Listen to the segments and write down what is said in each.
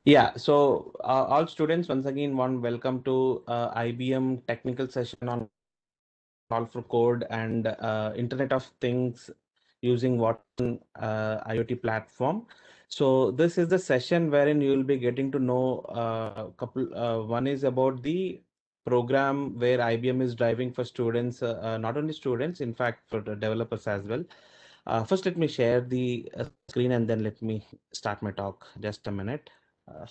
Yeah, so all students, once again, welcome to IBM technical session on Call for Code and Internet of Things using Watson IoT platform. So this is the session wherein you will be getting to know couple. One is about the program where IBM is driving for students, not only students, in fact, for the developers as well. First, let me share the screen and then let me start my talk. Just a minute. Uh,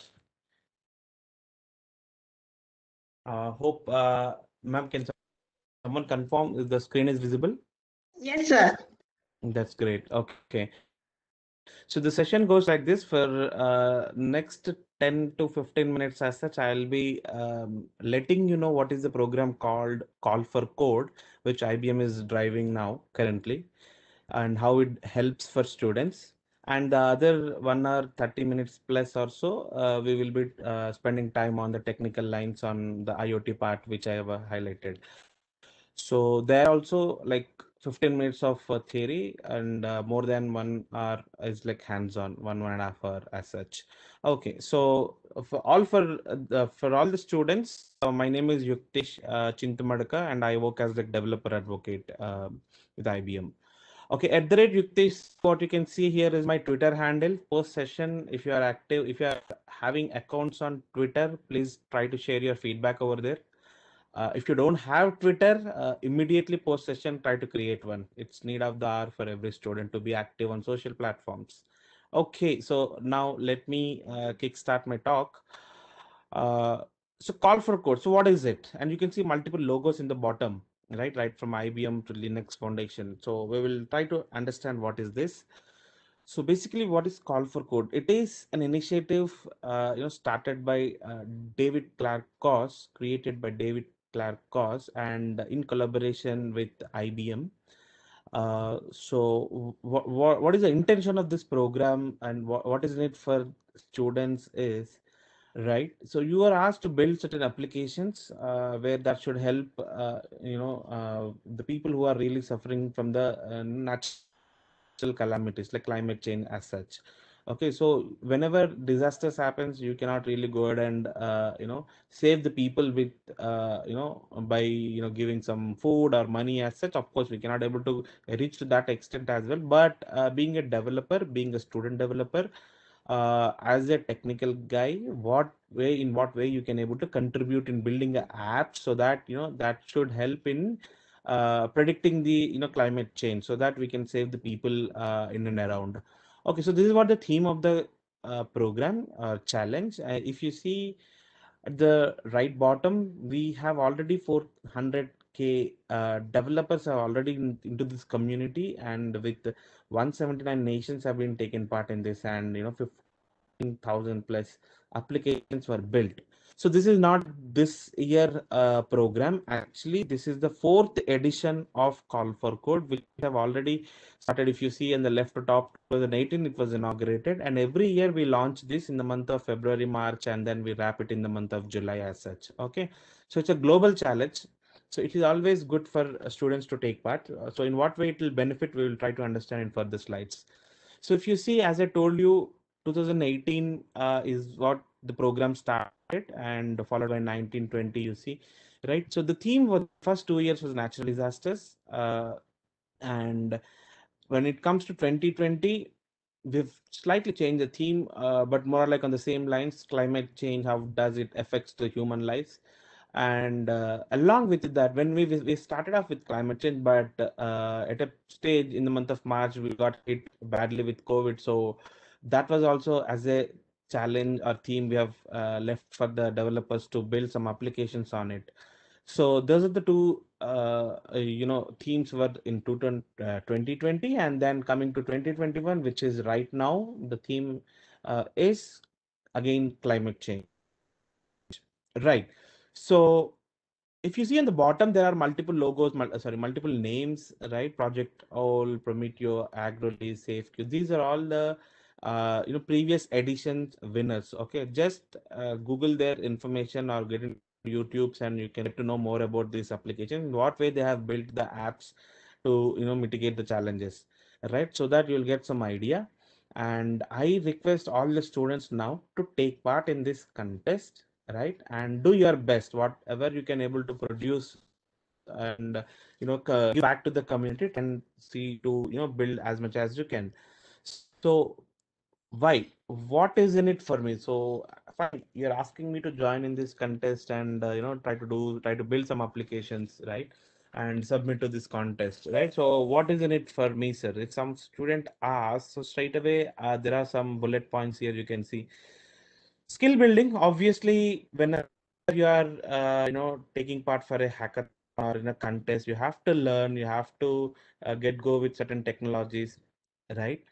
hope, ma'am, can someone confirm if the screen is visible? Yes, sir. That's great. Okay. So the session goes like this for next 10 to 15 minutes as such. I'll be letting you know what is the program called Call for Code, which IBM is driving now currently, and how it helps for students. And the other 1 hour, 30 minutes plus or so, we will be spending time on the technical lines on the IoT part, which I have highlighted. So there also like 15 minutes of theory and more than 1 hour is like hands-on, 1.5 hour as such. Okay, so for all the students, my name is Yuktish Chintamadaka, and I work as the developer advocate with IBM. Okay, at the rate Yuktish, what you can see here is my Twitter handle. Post session, if you are active, if you are having accounts on Twitter, please try to share your feedback over there. If you don't have Twitter, immediately post session, try to create one. It's need of the hour for every student to be active on social platforms. Okay, so now let me kickstart my talk. Uh, so call for code. So what is it? And you can see multiple logos in the bottom, right from IBM to Linux Foundation. So we will try to understand what is this. So basically, what is Call for Code? It is an initiative, started by David Clark Koss, created by David Clark Koss, and in collaboration with IBM. So, what is the intention of this program, and what is in it for students? Is right. So you are asked to build certain applications where that should help, the people who are really suffering from the natural calamities like climate change as such. Okay, so whenever disasters happens, you cannot really go ahead and save the people with by giving some food or money as such. Of course, we cannot able to reach to that extent as well. But being a developer, being a student developer, as a technical guy, what way you can able to contribute in building an app so that that should help in predicting the climate change so that we can save the people in and around. Okay, so this is what the theme of the program challenge. If you see at the right bottom, we have already 400K developers are already into this community, and with 179 nations have been taken part in this, and 15,000 plus applications were built. So this is not this year program. Actually, this is the fourth edition of Call for Code, which have already started. If you see in the left top, 2018 it was inaugurated, and every year we launch this in the month of February, March, and then we wrap it in the month of July as such. Okay, so it's a global challenge. So it is always good for students to take part. So in what way it will benefit, we will try to understand in further slides. So if you see, as I told you, 2018 is what the program started, and followed by 1920. You see, right? So the theme for the first 2 years was natural disasters, and when it comes to 2020, we've slightly changed the theme, but more like on the same lines: climate change. How does it affects the human lives? And along with that, when we started off with climate change, but at a stage in the month of March we got hit badly with COVID. So that was also as a challenge or theme we have left for the developers to build some applications on it. So those are the two themes were in 2020, and then coming to 2021, which is right now, the theme is again climate change. Right. So if you see on the bottom, there are multiple logos, multiple names, right? Project Owl, Prometeo, AgroLease, SafeQ. These are all the previous editions winners. Okay, just Google their information or get into YouTube's, and you can get to know more about this application, in what way they have built the apps to mitigate the challenges, right? So that you'll get some idea. And I request all the students now to take part in this contest, right? And do your best, whatever you can able to produce, and give back to the community, try and see to build as much as you can. So why, what is in it for me? So fine, you're asking me to join in this contest and try to build some applications, right, and submit to this contest, right? So what is in it for me, sir? If some student asks, so straight away there are some bullet points here. You can see skill building. Obviously, whenever you are taking part for a hackathon or in a contest, you have to learn, you have to get go with certain technologies, right?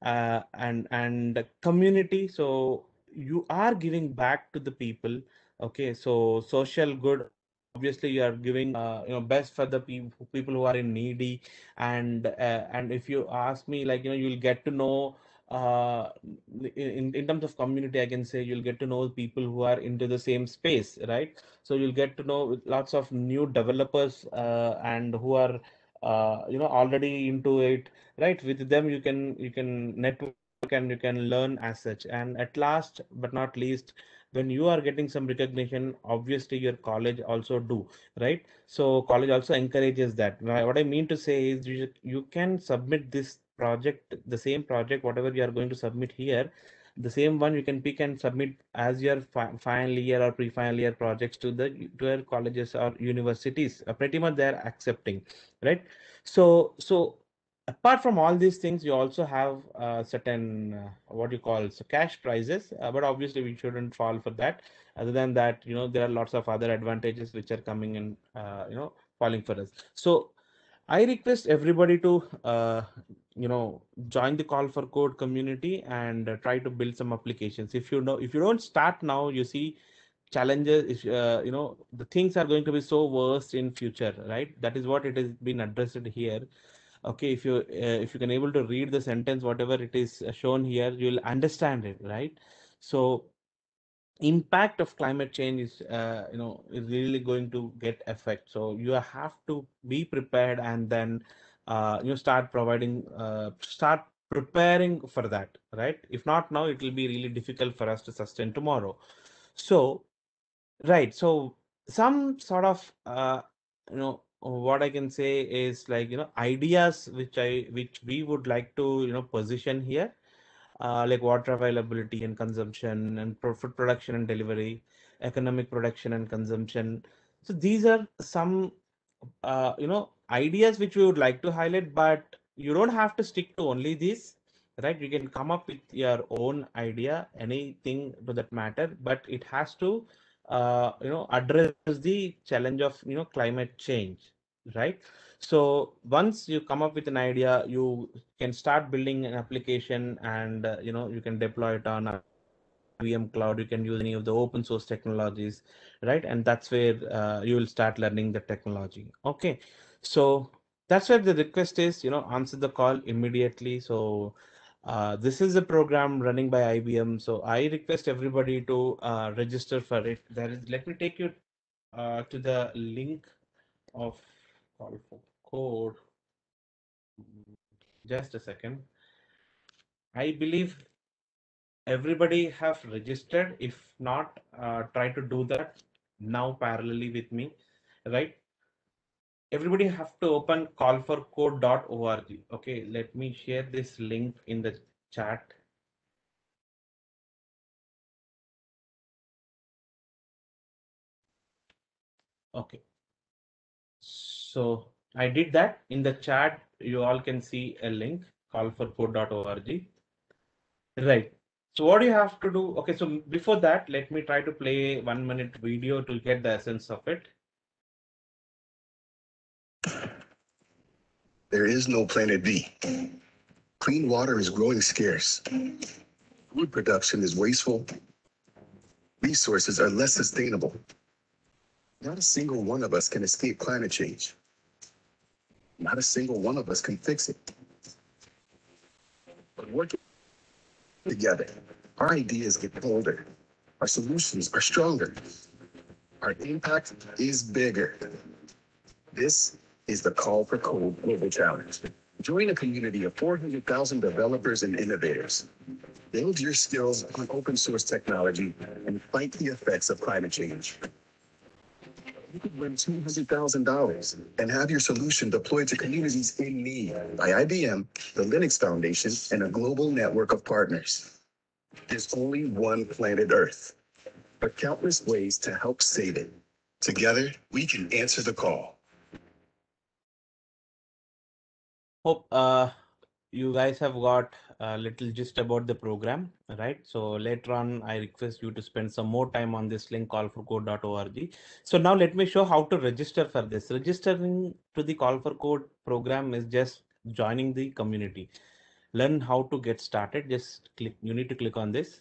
And the community. So you are giving back to the people. Okay, so social good. Obviously, you are giving best for the people who are in needy. And if you ask me, like you'll get to know uh in terms of community, I can say you'll get to know people who are into the same space, right? So you'll get to know lots of new developers and who are already into it, right? With them you can network and you can learn as such. And at last but not least, when you are getting some recognition, obviously your college also do, right? So college also encourages that. Now, what I mean to say is you can submit this project, the same project, whatever you are going to submit here, the same one you can pick and submit as your final year or pre-final year projects to your colleges or universities. Pretty much they're accepting, right? So apart from all these things, you also have certain what you call so cash prizes, but obviously we shouldn't fall for that. Other than that, there are lots of other advantages which are coming and falling for us. So I request everybody to join the Call for Code community and try to build some applications. If you don't start now, you see challenges. If the things are going to be so worst in future, right? That is what it has been addressed here. Okay, if you can able to read the sentence, whatever it is shown here, you'll understand it, right? So impact of climate change is really going to get effect. So you have to be prepared, and then start preparing for that, right? If not now, it will be really difficult for us to sustain tomorrow. So right. So some sort of what I can say is, like ideas which we would like to position here, like water availability and consumption, and food production and delivery, economic production and consumption. So these are some ideas which we would like to highlight, but you don't have to stick to only these, right? You can come up with your own idea, anything to that matter, but it has to address the challenge of climate change, right? So once you come up with an idea, you can start building an application, and you can deploy it on IBM cloud. You can use any of the open source technologies, right? And that's where you will start learning the technology. Okay, so that's where the request is, answer the call immediately. So this is a program running by IBM, so I request everybody to register for it. Let me take you to the link of call for code. Just a second. I believe everybody have registered. If not, try to do that now parallelly with me, right? Everybody have to open callforcode.org. Okay, let me share this link in the chat. Okay, so I did that in the chat. You all can see a link, callforcode.org. Right. So what do you have to do? Okay, so before that, let me try to play 1 minute video to get the essence of it. There is no planet B. Clean water is growing scarce. Food production is wasteful. Resources are less sustainable. Not a single one of us can escape climate change. Not a single one of us can fix it. But working together, our ideas get bolder. Our solutions are stronger. Our impact is bigger. This is the Call for Code Global Challenge. Join a community of 400,000 developers and innovators. Build your skills on open source technology and fight the effects of climate change. You could win $200,000 and have your solution deployed to communities in need by IBM, the Linux Foundation, and a global network of partners. There's only one planet Earth, but countless ways to help save it. Together, we can answer the call. Hope you guys have got a little gist about the program, right? So later on, I request you to spend some more time on this link, call4code.org. So now let me show how to register for this. Registering to the Call for Code program is just joining the community. Learn how to get started. Just click, you need to click on this.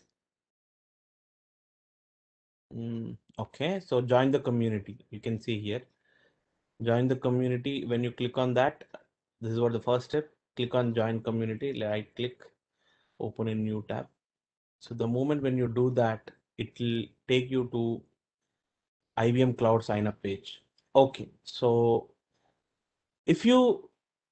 Okay, so join the community. You can see here, join the community. When you click on that, this is what the first step. Click on join community. Right click, open a new tab. So the moment when you do that, it will take you to IBM Cloud sign up page. Okay, so if you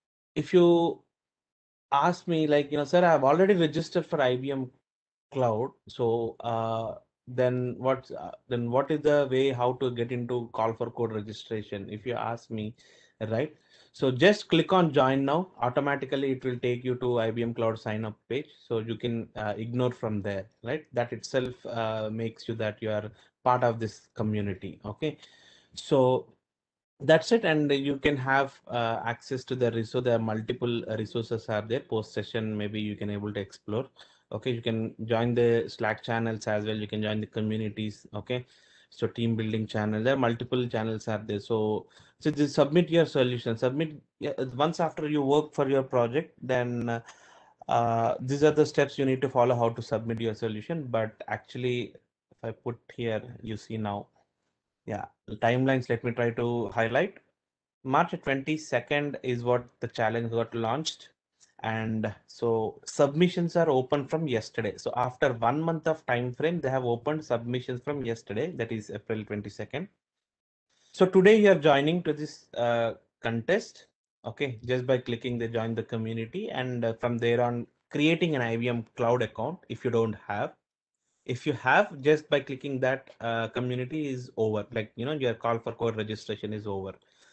ask me, like, sir, I've already registered for IBM Cloud, so then what is the way how to get into Call for Code registration, if you ask me, right? So just click on join now. Automatically it will take you to IBM Cloud sign up page, so you can ignore from there, right? That itself makes you that you are part of this community. Okay, so that's it, and you can have access to the resource. There are multiple resources are there post session, maybe you can able to explore. Okay, you can join the Slack channels as well, you can join the communities. Okay, so team building channel, there are multiple channels are there. So just submit your solution, submit. Once after you work for your project, then these are the steps you need to follow how to submit your solution. But actually, if I put here, you see now, yeah, timelines, let me try to highlight. March 22nd is what the challenge got launched. And so submissions are open from yesterday. So after 1 month of time frame, they have opened submissions from yesterday, that is April 22nd. So today you are joining to this contest. Okay, just by clicking the join the community, and from there on creating an IBM Cloud account if you don't have. If you have, just by clicking that, community is over, like, your Call for Code registration is over.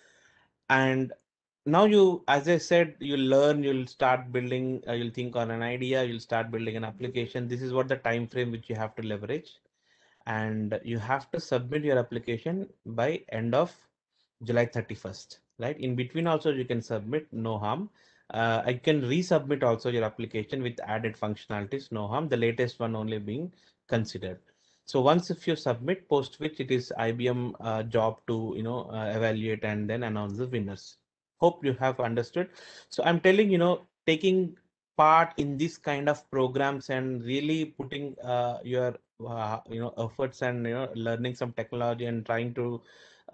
And now you, as I said, you learn, you'll start building, you'll think on an idea, you'll start building an application. This is what the time frame which you have to leverage, and you have to submit your application by end of July 31st, right? In between also you can submit, no harm. I can resubmit also your application with added functionalities, no harm. The latest one only being considered. So once if you submit, post which it is IBM job to evaluate and then announce the winners. Hope you have understood. So I'm telling, taking part in this kind of programs and really putting your efforts and learning some technology and trying to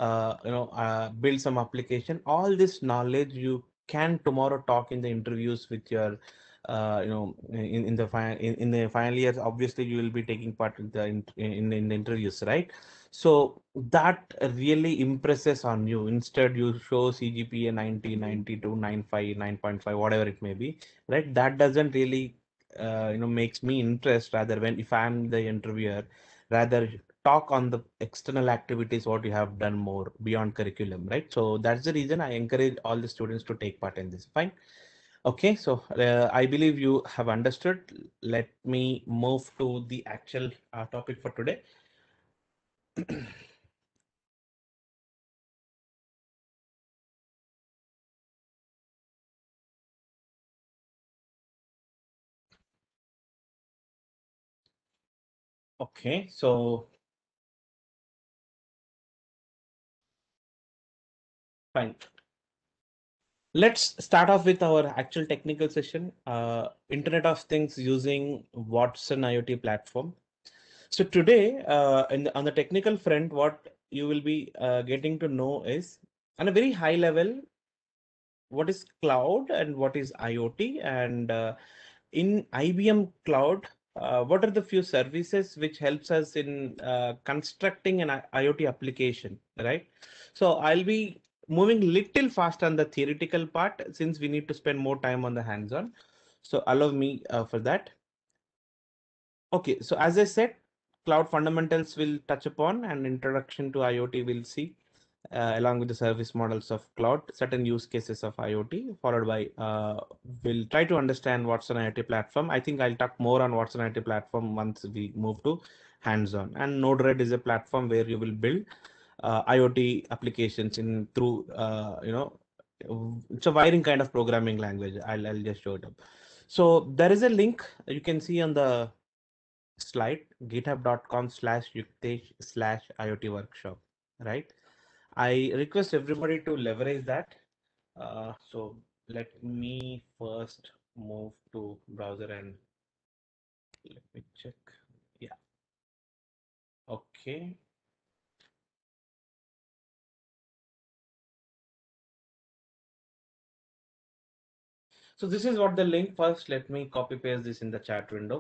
build some application. All this knowledge you can tomorrow talk in the interviews with your in the final years. Obviously you will be taking part in the interviews, right? So that really impresses on you. Instead you show CGPA 90, 92, 95, 9.5, whatever it may be, right? That doesn't really makes me interest. Rather, when if I'm the interviewer, rather talk on the external activities what you have done more beyond curriculum, right? So that's the reason I encourage all the students to take part in this. Fine. Okay, so I believe you have understood. Let me move to the actual topic for today. Okay, so fine. Let's start off with our actual technical session. Internet of Things using Watson IoT platform. So today, on the technical front, what you will be getting to know is, on a very high level, what is cloud and what is IoT, and in IBM Cloud, what are the few services which helps us in constructing an IoT application, right? So I'll be moving little fast on the theoretical part since we need to spend more time on the hands-on. So allow me for that. Okay, so as I said, cloud fundamentals will touch upon, and introduction to IoT will see, along with the service models of cloud, certain use cases of IoT, followed by we'll try to understand what's an IoT platform. I think I'll talk more on what's an IoT platform once we move to hands-on. And Node-RED is a platform where you will build IoT applications in through it's a wiring kind of programming language. I'll just show it up. So there is a link you can see on the slide, github.com/yuktesh/IoT workshop, right? I request everybody to leverage that. So let me first move to browser and let me check. Yeah. Okay. So this is what the link. First, let me copy paste this in the chat window.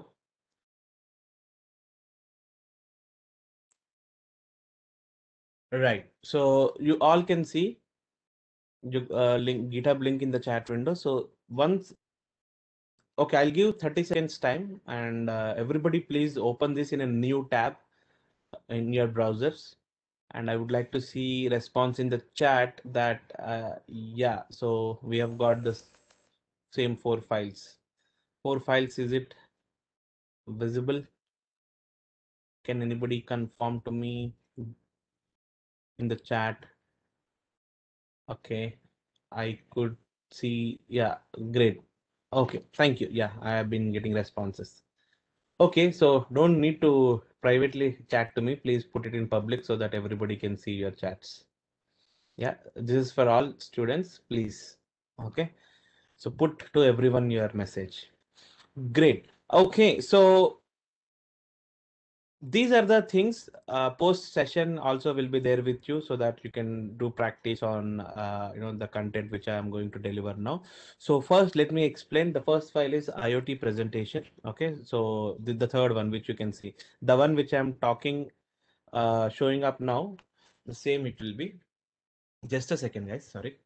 Right. So you all can see link GitHub link in the chat window. So once, okay, I'll give 30 seconds time, and everybody please open this in a new tab in your browsers. And I would like to see response in the chat that yeah, so we have got the same 4 files. 4 files, is it visible? Can anybody confirm to me in the chat? Okay, I could see. Yeah, great. Okay, thank you. Yeah, I have been getting responses. Okay, so don't need to privately chat to me. Please put it in public so that everybody can see your chats. Yeah, this is for all students, please. Okay, so put to everyone your message. Great. Okay, so these are the things. Post session also will be there with you so that you can do practice on the content which I am going to deliver now. So first let me explain. The first file is IoT presentation. Okay, so the third one which you can see, the one which I'm talking showing up now, the same it will be. Just a second, guys, sorry.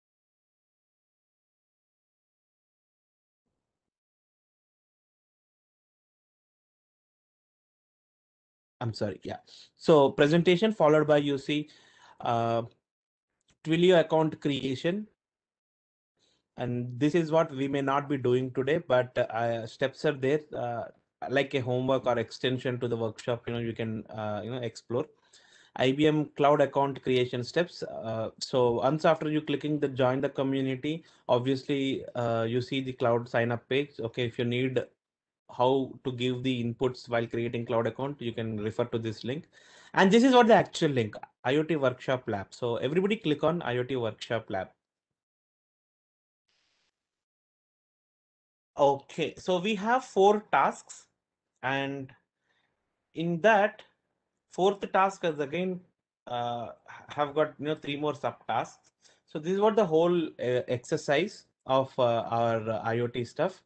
I'm sorry. Yeah, so presentation followed by, you see, Twilio account creation. And this is what we may not be doing today, but steps are there, like a homework or extension to the workshop. You can explore IBM cloud account creation steps. So once after you clicking the join the community, obviously you see the cloud sign up page. Okay, if you need how to give the inputs while creating cloud account, you can refer to this link. And this is what the actual link, IoT workshop lab. So everybody click on IoT workshop lab. Okay, so we have 4 tasks, and in that fourth task is again have got 3 more subtasks. So this is what the whole exercise of our IoT stuff.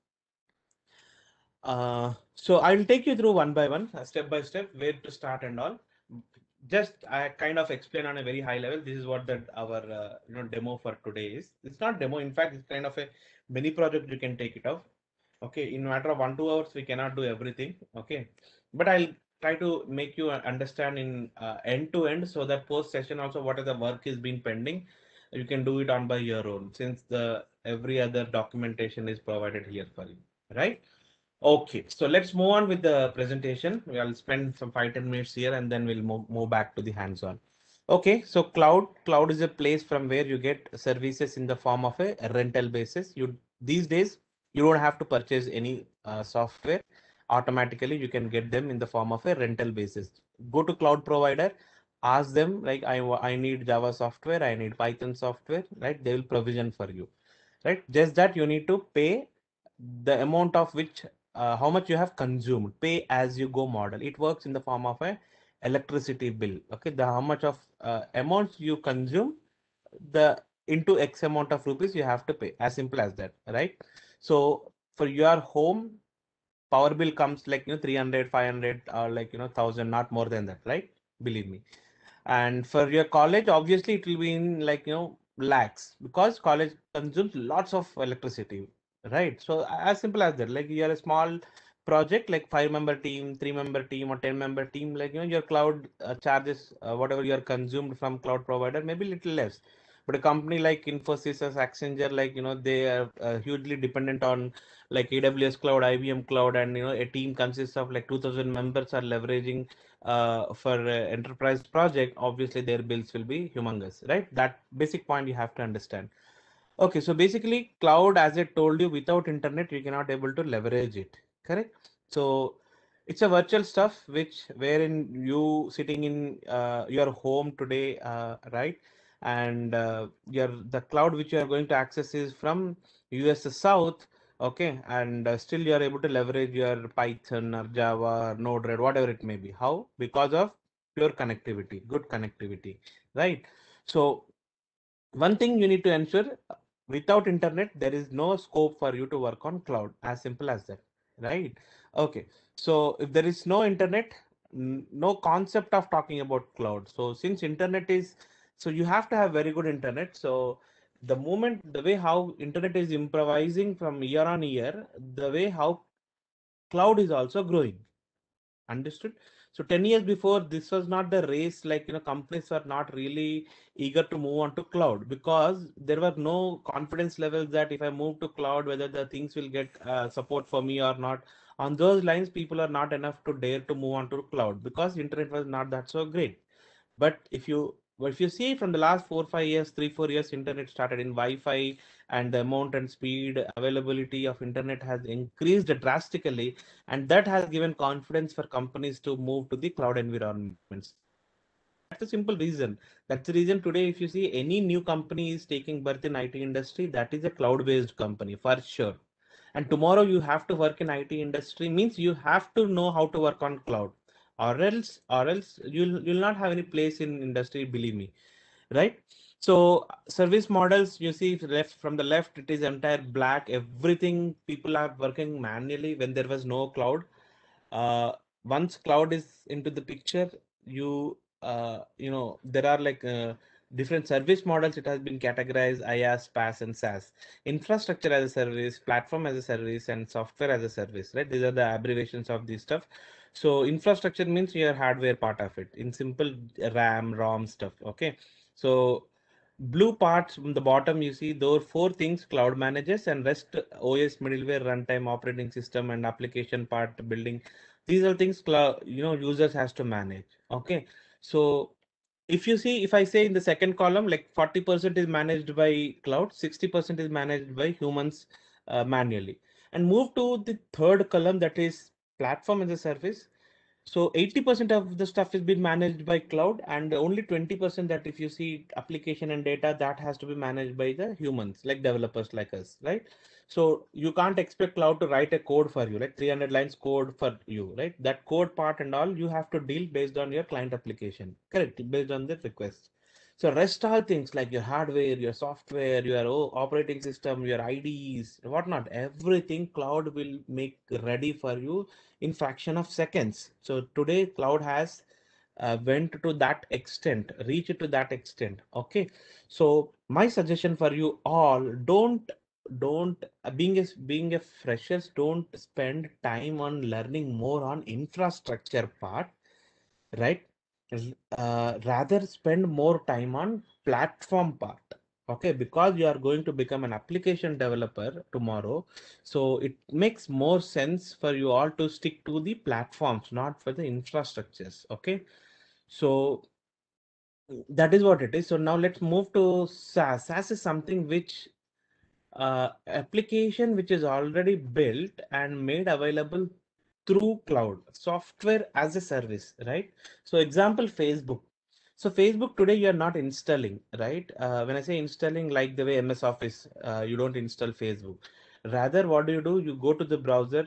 So I will take you through one by one, step by step, where to start and all. Just I kind of explain on a very high level. This is what our demo for today is. It's not demo. In fact, it's kind of a mini project. You can take it off. Okay, in matter of 1-2 hours, we cannot do everything. Okay, but I'll try to make you understand in end to end, so that post session also whatever the work is being pending, you can do it on by your own, since the every other documentation is provided here for you, right? Okay, so let's move on with the presentation. We'll spend some 5-10 minutes here, and then we'll move back to the hands-on. Okay, so cloud is a place from where you get services in the form of a rental basis. These days you don't have to purchase any software. Automatically you can get them in the form of a rental basis. Go to cloud provider, ask them like I need Java software, I need Python software, right? They will provision for you, right? Just that you need to pay the amount of which how much you have consumed. Pay as you go model. It works in the form of a electricity bill. Okay, the how much of amounts you consume, the into X amount of rupees you have to pay. As simple as that, right? So for your home, power bill comes like 300, 500, or like 1,000, not more than that, right? Believe me. And for your college, obviously it will be in like lakhs because college consumes lots of electricity, right? So as simple as that, like you're a small project, like 5-member team, 3-member team, or 10-member team, like your cloud charges, whatever you are consumed from cloud provider, maybe little less. But a company like Infosys or Accenture, like they are hugely dependent on like AWS cloud, IBM cloud, and a team consists of like 2,000 members are leveraging for enterprise project. Obviously their bills will be humongous, right? That basic point you have to understand. Okay, so basically cloud, as I told you, without internet you cannot able to leverage it, correct? So it's a virtual stuff which wherein you sitting in your home today, right? And your the cloud which you are going to access is from US South, okay? And still you are able to leverage your Python or Java or Node-RED, whatever it may be. How? Because of pure connectivity, good connectivity, right? So one thing you need to ensure, without internet there is no scope for you to work on cloud, as simple as that, right? Okay, so if there is no internet, no concept of talking about cloud. So since internet is, so you have to have very good internet. So the moment, the way how internet is improvising from year on year, the way how cloud is also growing. Understood? So 10 years before, this was not the race, like, companies were not really eager to move on to cloud because there were no confidence levels that if I move to cloud, whether the things will get support for me or not. On those lines, people are not enough to dare to move on to cloud because internet was not that so great. But if you see from the last 4 5 years, 3 4 years, internet started in Wi-Fi, and the amount and speed availability of internet has increased drastically, and that has given confidence for companies to move to the cloud environments. That's the simple reason. That's the reason today, if you see any new company is taking birth in IT industry, that is a cloud-based company for sure. And tomorrow you have to work in IT industry means you have to know how to work on cloud, or else you'll not have any place in industry, believe me, right? So service models, you see left from the left, it is entire black. Everything people are working manually when there was no cloud. uh, Once cloud is into the picture, there are like different service models. It has been categorized: IaaS, PaaS, and SaaS. Infrastructure as a service, platform as a service, and software as a service, right? These are the abbreviations of this stuff. So infrastructure means your hardware part of it, in simple, RAM, ROM stuff, okay? So blue parts from the bottom, you see those four things: cloud manages, and rest OS, middleware, runtime, operating system, and application part building. These are things cloud, users has to manage, okay? So if you see, if I say in the second column, like 40% is managed by cloud, 60% is managed by humans manually. And move to the third column, that is platform as a service. So 80% of the stuff is being managed by cloud, and only 20% that, if you see application and data, that has to be managed by the humans, like developers like us, right? So you can't expect cloud to write a code for you, like 300 lines code for you, right? That code part and all you have to deal based on your client application, correct? Based on the request. So rest all things like your hardware, your software, your operating system, your IDs, whatnot, everything cloud will make ready for you in fraction of seconds. So today cloud has went to that extent, reached to that extent. Okay. So my suggestion for you all, don't being a freshers, don't spend time on learning more on infrastructure part, right? Rather spend more time on platform part, okay? Because you are going to become an application developer tomorrow, so it makes more sense for you all to stick to the platforms, not for the infrastructures, okay? So that is what it is. So now let's move to SaaS. SaaS is something which application which is already built and made available through cloud, software as a service, right? So example, Facebook. So Facebook today you are not installing, right? When I say installing, like the way MS Office, you don't install Facebook. Rather, what do? You go to the browser,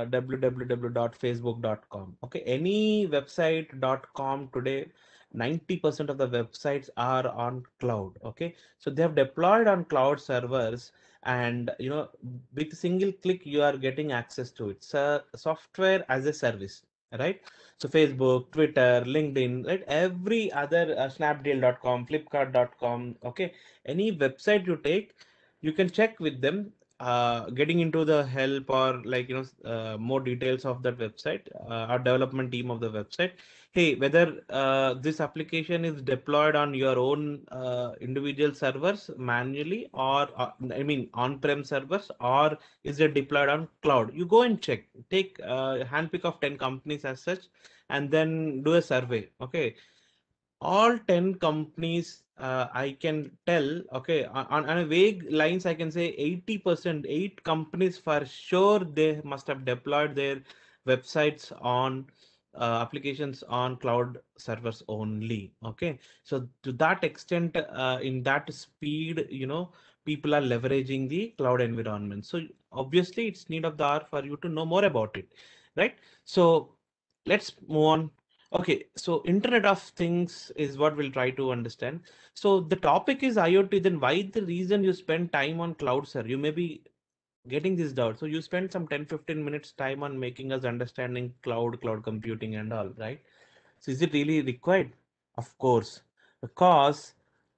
www.facebook.com. Okay, any website.com today, 90% of the websites are on cloud. Okay, so they have deployed on cloud servers, and with a single click you are getting access to it. So software as a service. right? So Facebook, Twitter, LinkedIn, right? Every other Snapdeal.com, Flipkart.com, okay? Any website you take, you can check with them, getting into the help or like, more details of that website, or development team of the website. Hey, whether this application is deployed on your own individual servers manually, or I mean on-prem servers, or is it deployed on cloud? You go and check, take a handpick of 10 companies as such, and then do a survey. Okay, all 10 companies, I can tell, okay, on a vague lines, I can say 80%, 8 companies for sure, they must have deployed their websites on applications on cloud servers only. Okay, so to that extent, in that speed, people are leveraging the cloud environment. So obviously it's need of the hour for you to know more about it, right? So let's move on. Okay, so Internet of Things is what we'll try to understand. So the topic is IoT, then why the reason you spend time on cloud, sir? You may be getting this doubt. So you spend some 10-15 minutes time on making us understanding cloud computing and all, right? So is it really required? Of course, because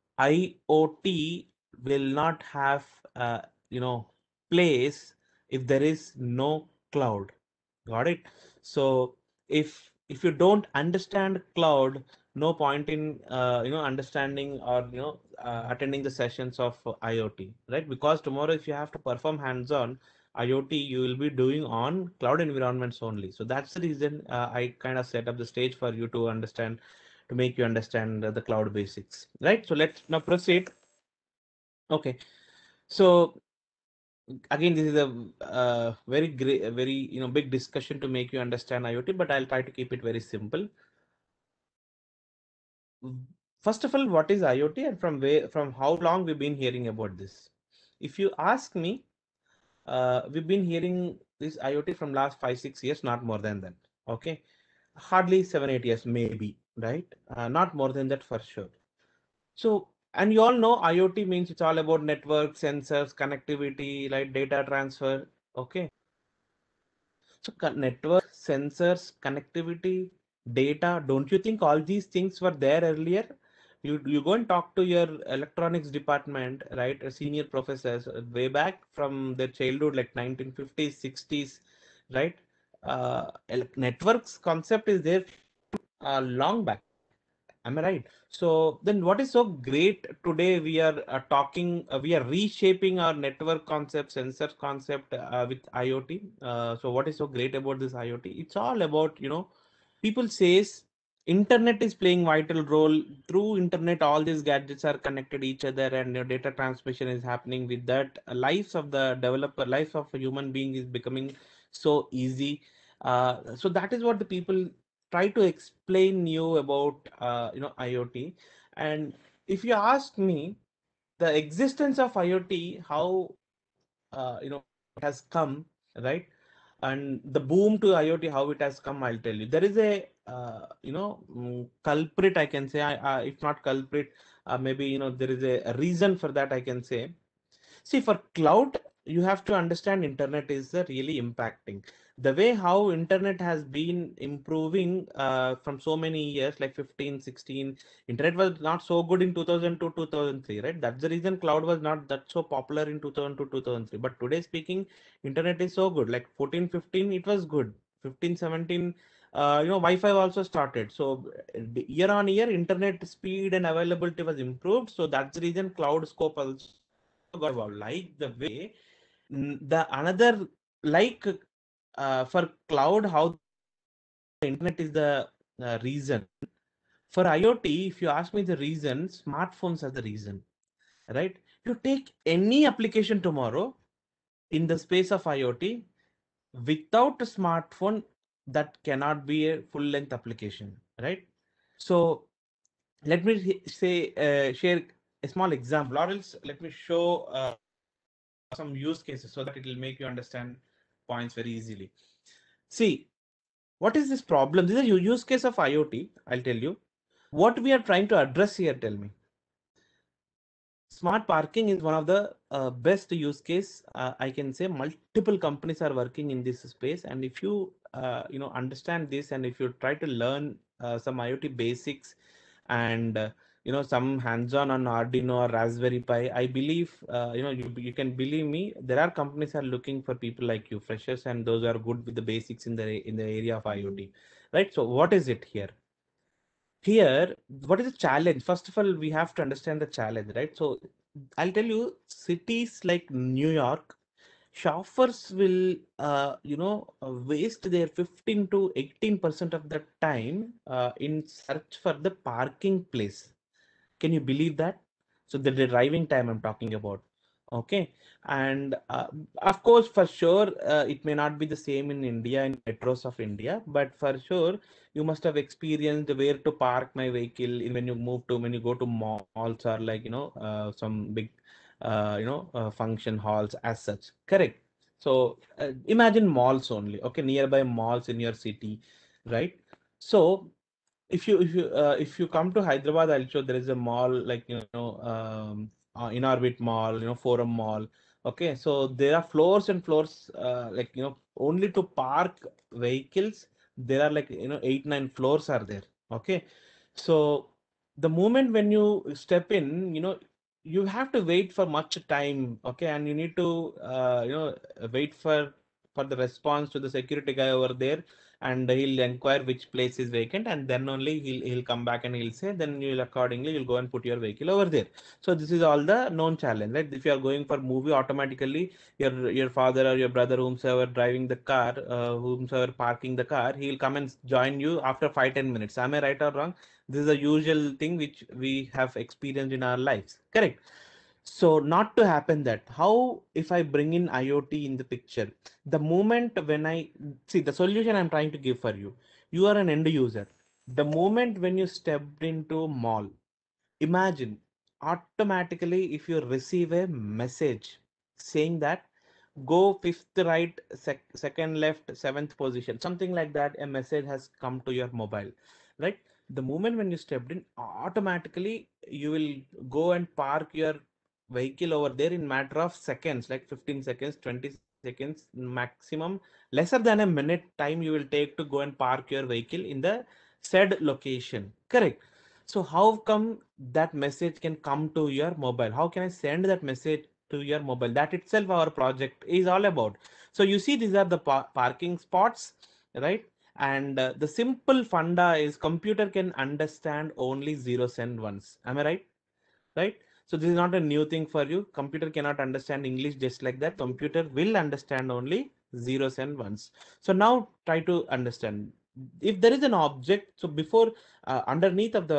IoT will not have, you know, place if there is no cloud. Got it? So if you don't understand cloud, no point in understanding or attending the sessions of IoT, right? Because tomorrow if you have to perform hands-on IoT, you will be doing on cloud environments only. So that's the reason I kind of set up the stage for you to understand, to make you understand the cloud basics, right? So let's now proceed. Okay, so again, this is a very great, very big discussion to make you understand IoT, but I'll try to keep it very simple. First of all, what is IoT, and from how long we've been hearing about this? If you ask me, we've been hearing this IoT from last 5-6 years, not more than that. Okay, hardly 7-8 years, maybe, right? Not more than that for sure. So, and you all know IoT means it's all about network, sensors, connectivity, like data transfer. Okay. So network, sensors, connectivity, data, don't you think all these things were there earlier? You go and talk to your electronics department, right? Senior professors way back from their childhood, like 1950s, 60s, right? Networks concept is there long back. Am I right? So then what is so great today? We are talking, we are reshaping our network concept, sensor concept with IoT. So what is so great about this IoT? It's all about, people says internet is playing vital role. Through internet, all these gadgets are connected each other, and your data transmission is happening. With that, lives of the developer, life of a human being is becoming so easy. So that is what the people try to explain you about IoT. And if you ask me, the existence of IoT, how it has come, right? And the boom to IoT, how it has come, I'll tell you. There is a culprit, I can say. If not culprit, maybe there is a reason for that, I can say. See, for cloud, you have to understand internet is really impacting. The way how internet has been improving from so many years, like 15, 16, internet was not so good in 2002, 2003, right? That's the reason cloud was not that so popular in 2002, 2003. But today speaking, internet is so good. Like 14, 15, it was good. 15, 17, Wi-Fi also started. So year on year, internet speed and availability was improved. So that's the reason cloud scope also got evolved. Like the way the another, like for cloud, how the internet is the reason. For IoT, if you ask me the reason, smartphones are the reason, right? You take any application tomorrow in the space of IoT, without a smartphone, that cannot be a full length application, right? So let me say, share a small example, or else let me show some use cases so that it will make you understand points very easily. See, what is this problem? This is a use case of IoT. I'll tell you what we are trying to address here. Tell me. Smart parking is one of the best use case. I can say multiple companies are working in this space, and if you understand this, and if you try to learn some IoT basics and some hands-on on Arduino or Raspberry Pi, I believe you can believe me, there are companies are looking for people like you, freshers, and those who are good with the basics in the area of IoT, right? So what is it here? Here, what is the challenge? First of all, we have to understand the challenge, right? So I'll tell you, cities like New York, shoppers will waste their 15 to 18% of the time in search for the parking place. Can you believe that? So the driving time I'm talking about. Okay. And of course, for sure, it may not be the same in India, in metros of India, but for sure, you must have experienced where to park my vehicle in when you go to malls or like, some big, function halls as such. Correct. So imagine malls only. Okay. Nearby malls in your city, right? So if you come to Hyderabad, also there is a mall like in Orbit Mall, Forum Mall. Okay, so there are floors and floors, like only to park vehicles. There are like 8 9 floors are there. Okay, so the moment when you step in, you have to wait for much time. Okay, and you need to wait for the response to the security guy over there, and he'll inquire which place is vacant, and then only he'll come back and he'll say, then you'll accordingly you'll go and put your vehicle over there. So this is all the known challenge, right? If you are going for movie, automatically your father or your brother, whomsoever driving the car, whomsoever parking the car, he'll come and join you after 5 10 minutes. Am I right or wrong? This is a usual thing which we have experienced in our lives, correct? So not to happen that, how if I bring in IoT in the picture, the moment when I see the solution I'm trying to give for you, you are an end user. The moment when you stepped into mall, imagine automatically if you receive a message saying that go fifth right, second left, seventh position, something like that, a message has come to your mobile, right? The moment when you stepped in, automatically you will go and park your vehicle over there in matter of seconds, like 15 seconds, 20 seconds maximum, lesser than a minute time you will take to go and park your vehicle in the said location, correct? So how come that message can come to your mobile? How can I send that message to your mobile? That itself our project is all about. So you see, these are the parking spots, right? And the simple funda is computer can understand only zeros and ones. Am I right? Right? So this is not a new thing for you. Computer cannot understand English just like that. Computer will understand only zeros and ones. So now try to understand. If there is an object, so before underneath of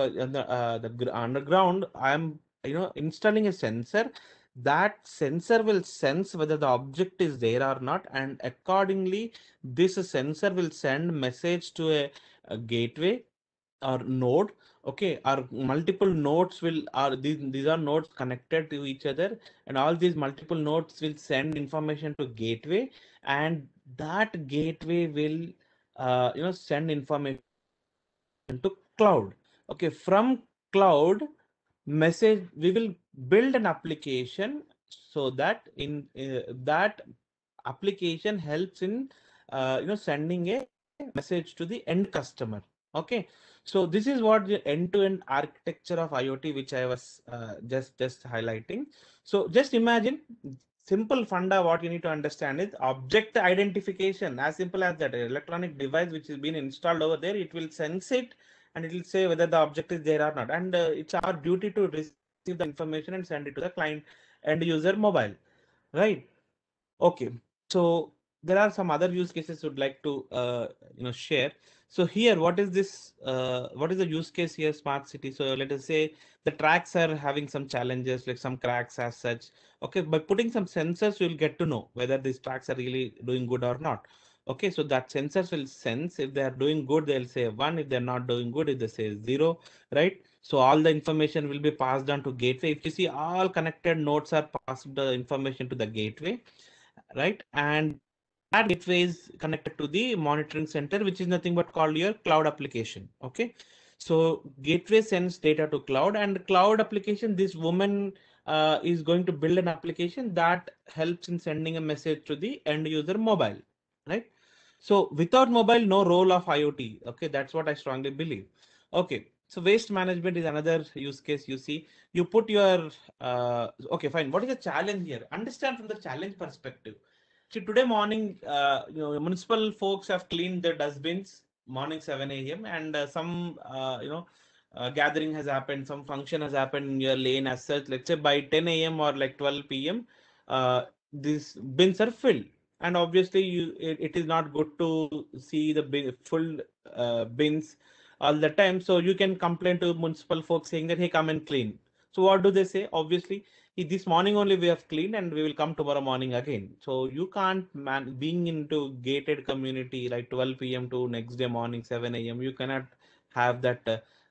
the underground, I am installing a sensor. That sensor will sense whether the object is there or not, and accordingly, this sensor will send message to a gateway or node. Okay, our multiple nodes will are these are nodes connected to each other, and all these multiple nodes will send information to gateway, and that gateway will send information to cloud. Okay, from cloud message we will build an application, so that in that application helps in sending a message to the end customer. Okay, so this is what the end-to-end architecture of IoT which I was just highlighting. So just imagine, simple funda, what you need to understand is object identification, as simple as that. Electronic device which is been installed over there, it will sense it and it will say whether the object is there or not, and it's our duty to receive the information and send it to the client end user mobile, right? Okay, so there are some other use cases would like to share. So here, what is this? What is the use case here? Smart city. So let us say the tracks are having some challenges, like some cracks as such. Okay, by putting some sensors, you'll get to know whether these tracks are really doing good or not. Okay, so that sensors will sense if they are doing good, they'll say one. If they're not doing good, if they say zero, right? So all the information will be passed on to gateway. If you see, all connected nodes are passed the information to the gateway, right? And that gateway is connected to the monitoring center, which is nothing but called your cloud application. Okay, so gateway sends data to cloud, and cloud application, this woman is going to build an application that helps in sending a message to the end user mobile, right? So without mobile, no role of IoT. Okay, that's what I strongly believe. Okay, so waste management is another use case. You see, you put your okay, fine. What is the challenge here? Understand from the challenge perspective. See, today morning, municipal folks have cleaned their dustbins morning 7 a.m. and some gathering has happened, some function has happened in your lane as such. Let's say by 10 a.m. or like 12 p.m. These bins are filled, and obviously it is not good to see the full bins all the time. So you can complain to municipal folks saying that, hey, come and clean. So what do they say? Obviously, this morning only we have cleaned and we will come tomorrow morning again. So you can't being into gated community like 12 p.m. to next day morning 7 a.m. You cannot have that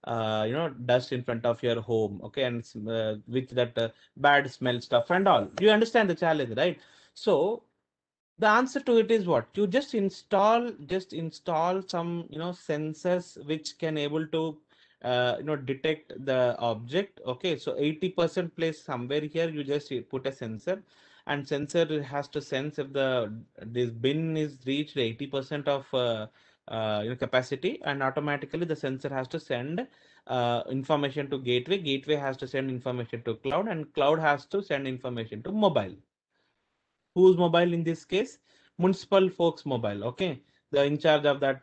dust in front of your home, okay, and with that bad smell stuff and all. You understand the challenge, right? So the answer to it is what? You just install some sensors which can able to detect the object. Okay, so 80% place somewhere here, you just put a sensor, and sensor has to sense if this bin is reached 80% of capacity, and automatically the sensor has to send information to gateway has to send information to cloud, and cloud has to send information to mobile. Whose mobile in this case? Municipal folks mobile. Okay, the in charge of that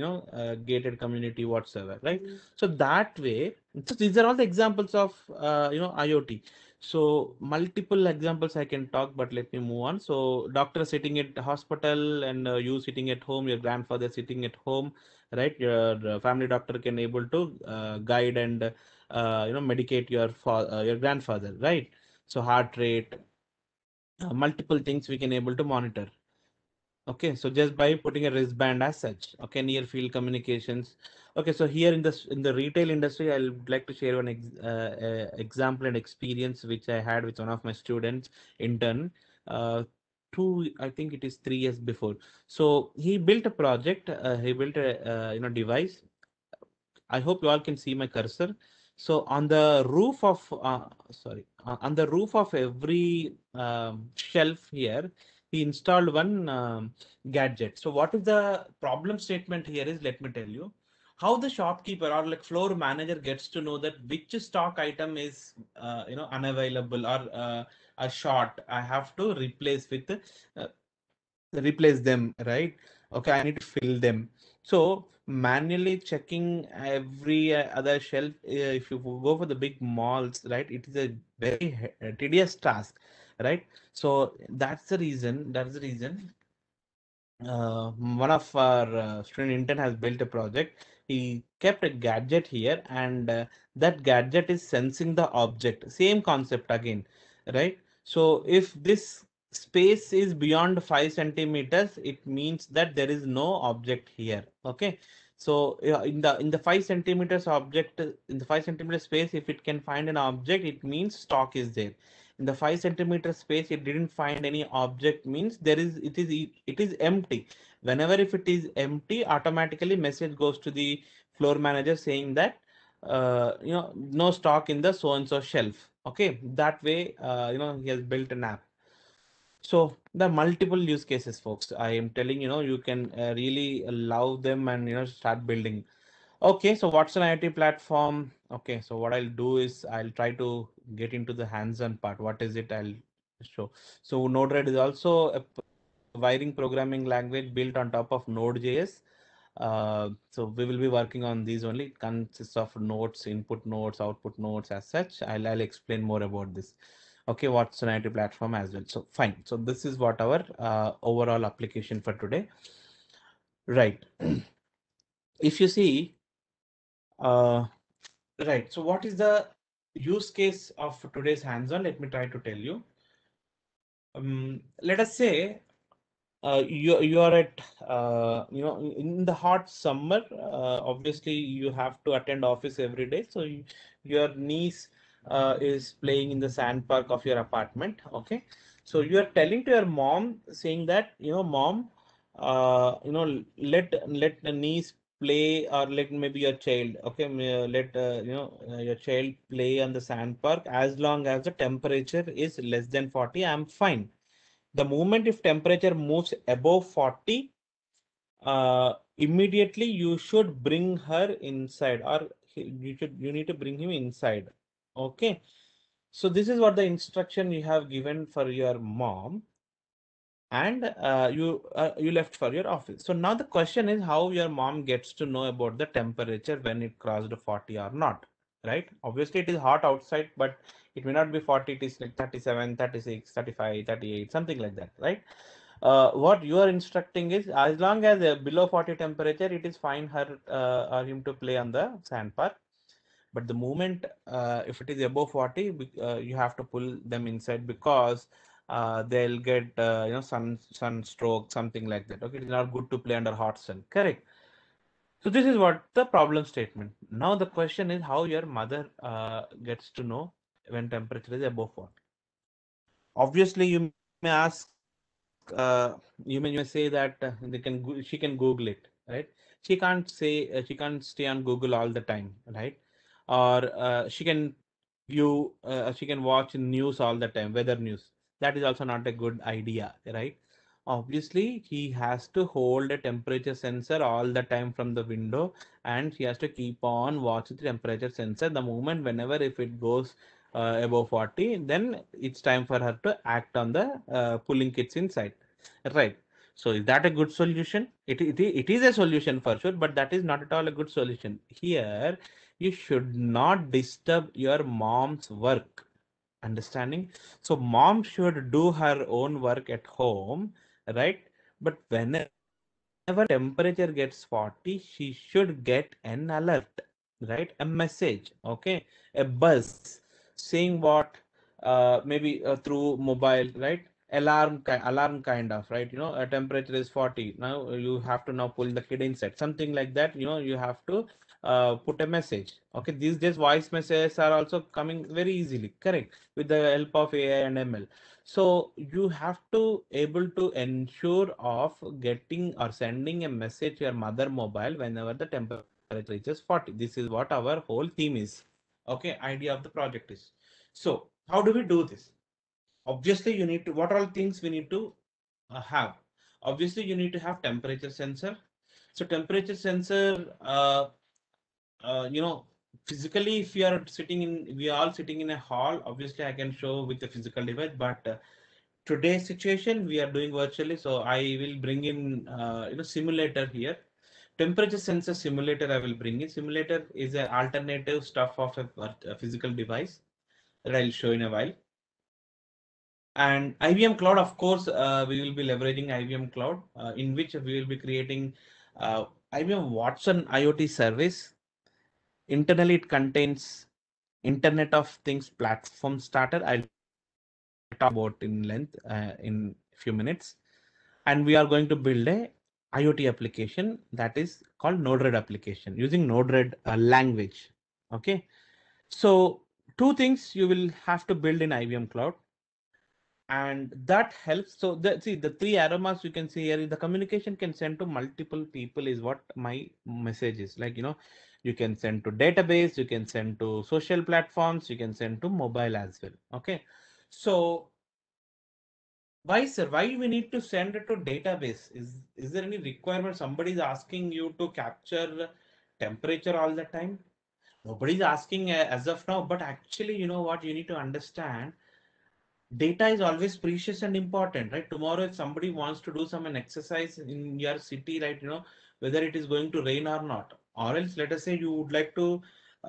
gated community whatsoever, right? So that way, so these are all the examples of IoT. So multiple examples I can talk, but let me move on. So doctor sitting at the hospital, and you sitting at home, your grandfather sitting at home, right? Your family doctor can able to guide and medicate your grandfather, right? So heart rate, multiple things we can able to monitor. Okay, so just by putting a wristband as such. Okay, near field communications. Okay, so here in the retail industry, I would like to share one example and experience which I had with one of my students intern. Two, I think it is 3 years before. So he built a project. He built a device. I hope you all can see my cursor. So on the roof of on the roof of every shelf here, he installed one gadget. So what is the problem statement here is, let me tell you, how the shopkeeper or like floor manager gets to know that which stock item is unavailable or a short. I have to replace them, right? Okay, I need to fill them. So manually checking every other shelf, if you go for the big malls, right, it is a very tedious task, right? So that's the reason one of our student intern has built a project. He kept a gadget here, and that gadget is sensing the object. Same concept again, right? So if this space is beyond 5 centimeters, it means that there is no object here. Okay. So in the 5 centimeters object, in the 5 centimeter space, if it can find an object, it means stock is there. In the 5 centimeter space, it didn't find any object, means it is empty. Whenever if it is empty, automatically message goes to the floor manager saying that no stock in the so and so shelf. Okay, that way he has built an app. So the multiple use cases, folks, I am telling, you can really love them and start building. Okay, so what's an IoT platform? Okay, so what I'll do is I'll try to get into the hands-on part. What is it? I'll show. So Node-RED is also a wiring programming language built on top of Node.js. So we will be working on these only. It consists of nodes, input nodes, output nodes as such. I'll explain more about this. Okay, what's an IoT platform as well. So fine. So this is what our overall application for today. Right. If you see, uh, right. So what is the use case of today's hands-on? Let me try to tell you. Let us say you are at in the hot summer. Obviously, you have to attend office every day. So your niece is playing in the sand park of your apartment. Okay, so you are telling to your mom saying that, mom, let the niece play, or let maybe your child, okay, let your child play on the sand park as long as the temperature is less than 40. I'm fine. The moment if temperature moves above 40, immediately you should bring her inside, or you need to bring him inside. Okay, so this is what the instruction you have given for your mom, and you left for your office. So now the question is how your mom gets to know about the temperature when it crossed 40 or not, right? Obviously it is hot outside, but it may not be 40, it is like 37, 36, 35, 38, something like that, right? What you are instructing is as long as below 40 temperature, it is fine her or him to play on the sand park. But the moment if it is above 40, you have to pull them inside, because they'll get sunstroke, something like that. Okay, it's not good to play under hot sun. Correct. So this is what the problem statement. Now the question is how your mother gets to know when temperature is above 40. Obviously, you may ask, you may say that she can Google it, right? She can't stay on Google all the time, right? Or she can watch news all the time, weather news. That is also not a good idea, right? Obviously, he has to hold a temperature sensor all the time from the window, and he has to keep on watching the temperature sensor. The moment whenever if it goes above 40, then it's time for her to act on the pulling kids inside, right? So is that a good solution? It is a solution for sure, but that is not at all a good solution. Here, you should not disturb your mom's work. Understanding? So mom should do her own work at home, right? But whenever temperature gets 40, she should get an alert, right? A message, okay? A buzz saying what, maybe through mobile, right? Alarm kind of, right? A temperature is 40. Now you have to now pull the kid inside, something like that. You have to put a message. Okay, these days voice messages are also coming very easily, correct, with the help of AI and ML. So you have to able to ensure of getting or sending a message to your mother mobile whenever the temperature reaches 40. This is what our whole theme is. Okay, idea of the project is. So how do we do this? Obviously, you need to, what all things we need to have? Obviously, you need to have temperature sensor. So temperature sensor, you know, physically, if you are sitting in, we are all sitting in a hall. Obviously, I can show with the physical device, but today's situation we are doing virtually. So I will bring in, simulator here. Temperature sensor simulator I will bring in. Simulator is an alternative stuff of a physical device that I'll show in a while. And IBM Cloud, of course, we will be leveraging IBM Cloud, in which we will be creating IBM Watson IoT service. Internally, it contains Internet of Things platform starter. I'll talk about in length in a few minutes. And we are going to build a IoT application that is called Node-RED application using Node-RED language. Okay. So two things you will have to build in IBM Cloud, and that helps. So the three aromas you can see here, the communication can send to multiple people is what my message is. Like, you can send to database, you can send to social platforms, you can send to mobile as well. Okay. So why, sir? Why we need to send it to database? Is there any requirement? Somebody is asking you to capture temperature all the time. Nobody's asking as of now, but actually, you know what? You need to understand data is always precious and important, right? Tomorrow, if somebody wants to do some an exercise in your city, right, whether it is going to rain or not, or else let us say you would like to,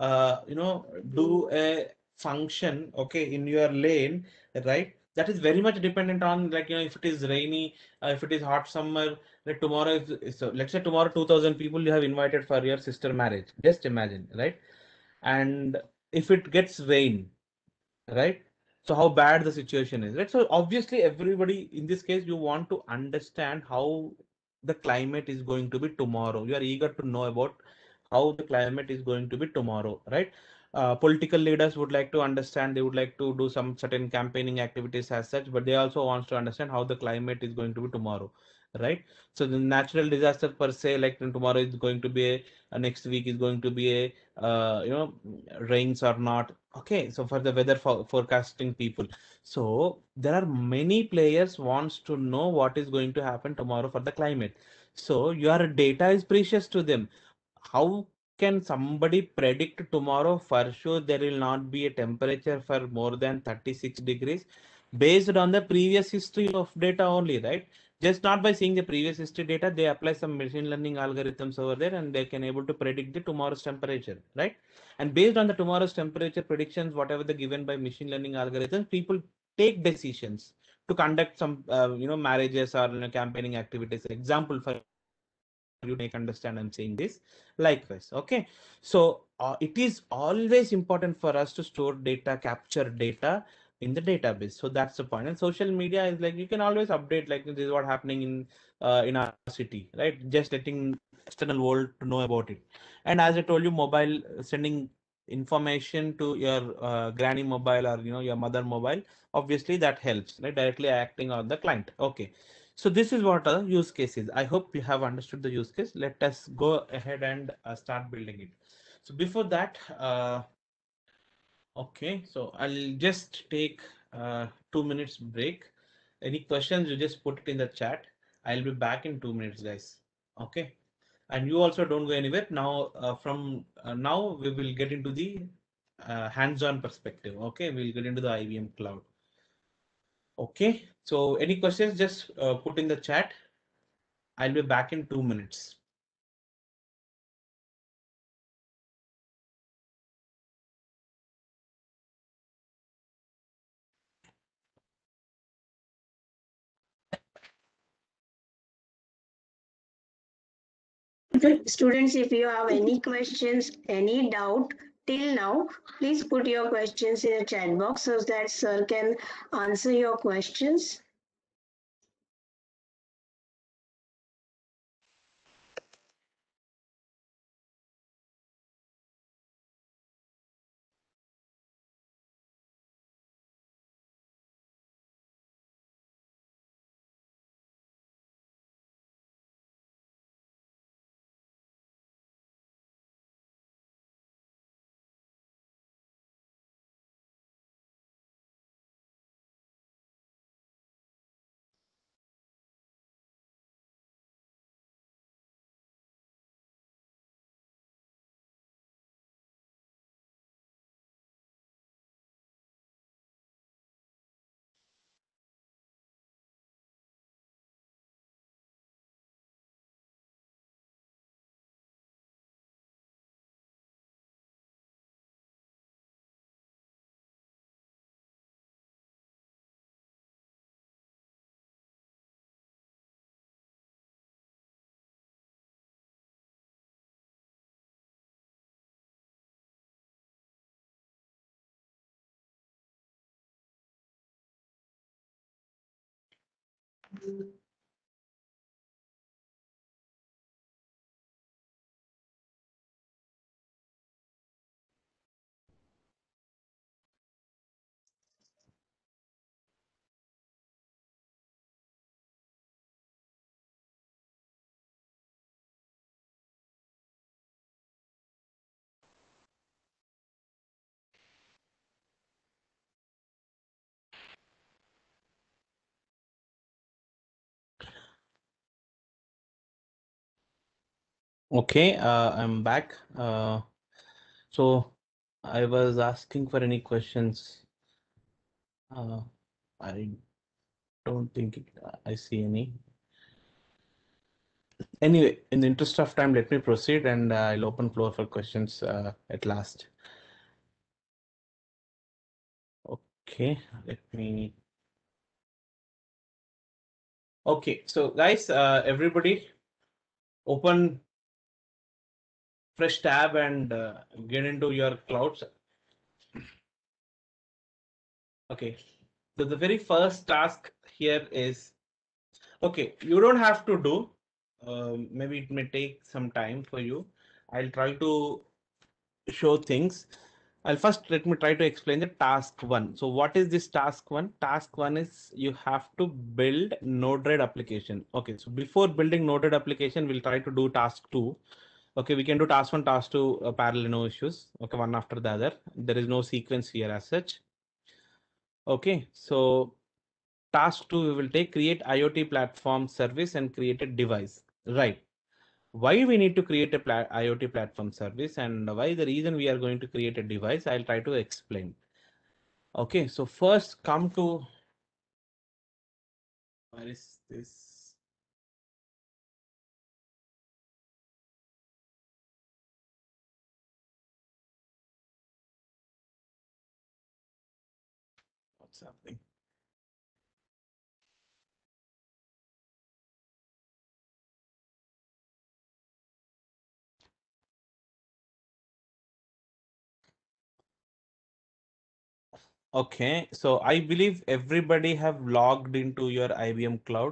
do a function, okay, in your lane, right? That is very much dependent on, like, if it is rainy, if it is hot summer, like tomorrow, so let's say tomorrow 2000 people you have invited for your sister marriage. Just imagine, right? And if it gets rain, right? So how bad the situation is, right? So obviously, everybody in this case, you want to understand how the climate is going to be tomorrow. You are eager to know about how the climate is going to be tomorrow, right? Political leaders would like to understand, they would like to do some certain campaigning activities as such, but they also wants to understand how the climate is going to be tomorrow, right? So the natural disaster per se, like tomorrow is going to be next week is going to be a, rains or not. Okay, so for the weather forecasting people, so there are many players wants to know what is going to happen tomorrow for the climate. So your data is precious to them. How can somebody predict tomorrow for sure there will not be a temperature for more than 36 degrees based on the previous history of data only, right? Just not by seeing the previous history data, they apply some machine learning algorithms over there and they can able to predict the tomorrow's temperature, right? And based on the tomorrow's temperature predictions, whatever the given by machine learning algorithms, people take decisions to conduct some marriages or campaigning activities. Example for you make understand I'm saying this likewise. Okay, so it is always important for us to store data, capture data in the database. So that's the point. And social media is like you can always update like this is what happening in our city, right? Just letting external world to know about it. And as I told you, mobile sending information to your granny mobile or your mother mobile, obviously that helps, right? Directly acting on the client. Okay, so this is what a use case is. I hope you have understood the use case. Let us go ahead and start building it. So before that, okay, so I'll just take 2 minutes break. Any questions, you just put it in the chat. I'll be back in 2 minutes, guys. Okay, and you also don't go anywhere. Now, from now we will get into the hands-on perspective. Okay, we'll get into the IBM cloud. Okay, so any questions, just put in the chat. I'll be back in 2 minutes. Students, if you have any questions, any doubt till now, please put your questions in the chat box so that sir can answer your questions. Okay, I'm back. So I was asking for any questions. I don't think I see any. Anyway, in the interest of time, let me proceed and I'll open floor for questions at last. Okay, let me. Okay, so guys, everybody open fresh tab and get into your clouds. Okay, so the very first task here is, okay, you don't have to do, maybe it may take some time for you. I'll try to show things. Let me try to explain the task one. So what is this task one? Task one is you have to build Node-RED application. Okay, so before building Node-RED application, we'll try to do task two. Okay, we can do task one, task two parallel, no issues. Okay, one after the other. There is no sequence here as such. Okay, so task two, we will take create IoT platform service and create a device. Right. Why we need to create a IoT platform service and why the reason we are going to create a device, I'll try to explain. Okay, so first come to, where is this? What's happening? Okay, so I believe everybody have logged into your IBM Cloud.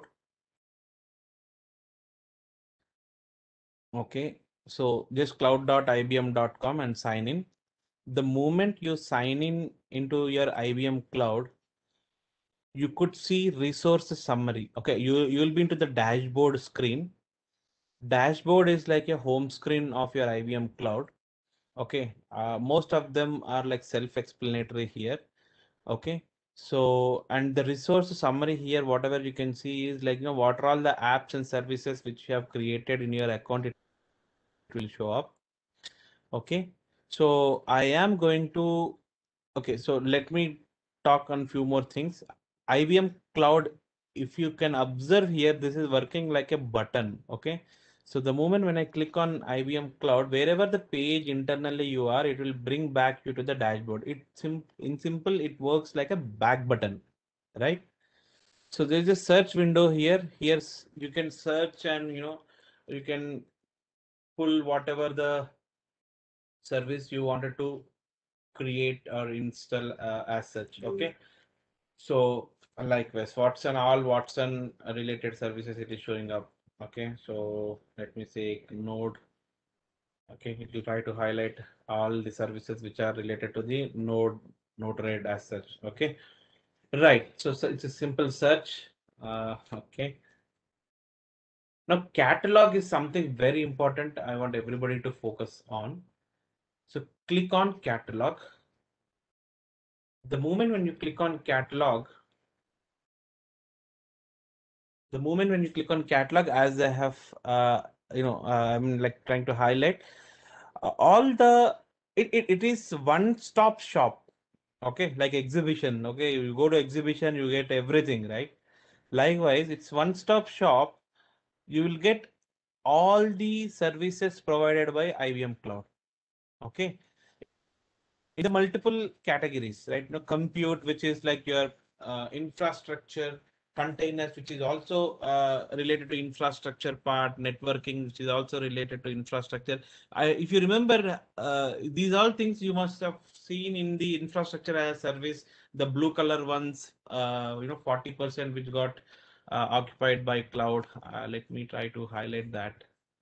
Okay, so just cloud.ibm.com and sign in. The moment you sign in into your IBM Cloud, you could see resources summary. Okay, you'll be into the dashboard screen. Dashboard is like a home screen of your IBM Cloud. Okay, most of them are like self-explanatory here. Okay, so and the resource summary here, whatever you can see is like, what are all the apps and services which you have created in your account, it will show up. Okay, so I am going to, okay, so let me talk on few more things. IBM Cloud, if you can observe here, this is working like a button. Okay, so the moment when I click on IBM Cloud, wherever the page internally you are, it will bring back you to the dashboard. In simple, it works like a back button, right? So there's a search window here. Here's you can search and you can pull whatever the service you wanted to create or install as such. Okay, so likewise, Watson, all Watson related services it is showing up. Okay, so let me say Node. Okay, it will try to highlight all the services which are related to the Node-RED as such. Okay, right. So it's a simple search. Okay. Now catalog is something very important. I want everybody to focus on. So click on catalog. The moment when you click on catalog, as I have, I'm like trying to highlight all the, it is one-stop shop. Okay, like exhibition. Okay, you go to exhibition, you get everything, right? Likewise, it's one-stop shop. You will get all the services provided by IBM Cloud. Okay, in the multiple categories, right? Compute, which is like your infrastructure, containers, which is also related to infrastructure part, networking, which is also related to infrastructure. If you remember, these all things you must have seen in the infrastructure as a service, the blue color ones, 40% which got occupied by cloud. Let me try to highlight that.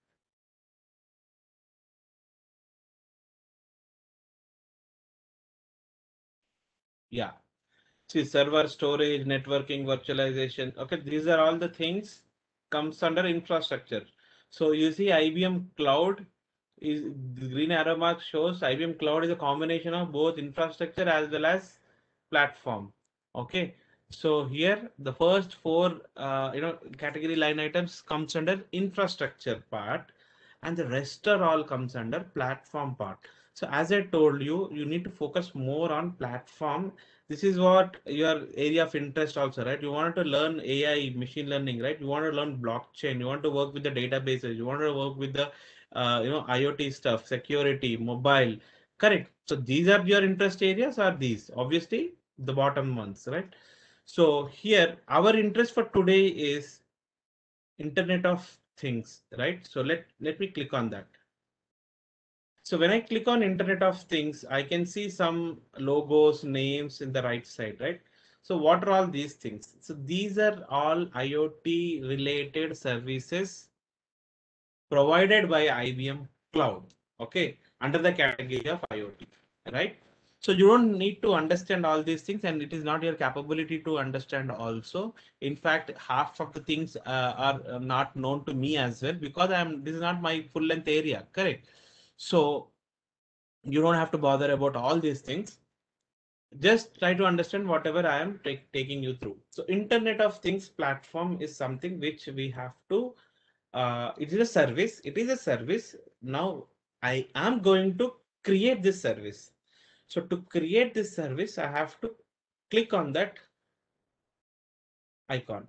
Yeah. See, server storage, networking, virtualization. Okay, these are all the things comes under infrastructure. So you see IBM Cloud is, the green arrow mark shows IBM Cloud is a combination of both infrastructure as well as platform. Okay, so here the first four category line items comes under infrastructure part, and the rest are all comes under platform part. So as I told you, you need to focus more on platform. This is what your area of interest also, right? You want to learn AI, machine learning, right? You want to learn blockchain, you want to work with the databases, you want to work with the IoT stuff, security, mobile. Correct. So these are your interest areas, are these obviously the bottom ones, right? So here our interest for today is Internet of Things, right? So let me click on that. So when I click on Internet of Things, I can see some logos, names in the right side, right? So what are all these things? So these are all IoT related services provided by IBM Cloud, okay, under the category of IoT, right? So you don't need to understand all these things, and it is not your capability to understand also. In fact, half of the things are not known to me as well, because this is not my full length area, correct? So you don't have to bother about all these things. Just try to understand whatever I am taking you through. So Internet of Things platform is something which we have to it is a service. It is a service. Now I am going to create this service. So to create this service, I have to click on that icon.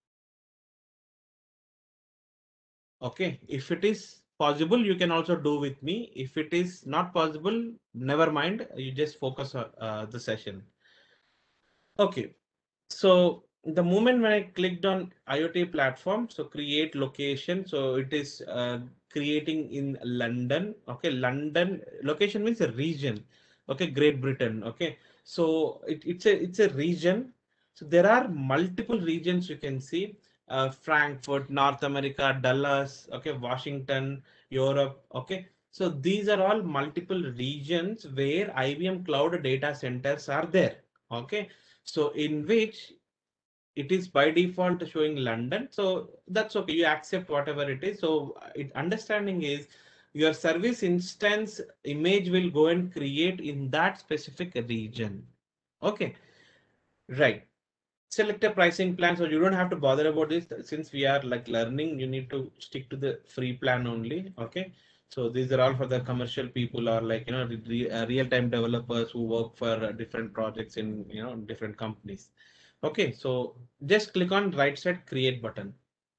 Okay, if it is possible, you can also do with me. If it is not possible, never mind. You just focus on the session. Okay, so the moment when I clicked on IoT platform, so create location, so it is creating in London. Okay, London location means a region. Okay, Great Britain. Okay, so it's a region. So there are multiple regions you can see. Frankfurt, North America, Dallas. Okay, Washington, Europe. Okay, so these are all multiple regions where IBM Cloud data centers are there. Okay, so in which it is by default showing London. So that's okay. You accept whatever it is. So understanding is your service instance image will go and create in that specific region. Okay, right. Select a pricing plan. So you don't have to bother about this since we are like learning. You need to stick to the free plan only. Okay. So these are all for the commercial people or like, real-time developers who work for different projects in, different companies. Okay, so just click on right side create button.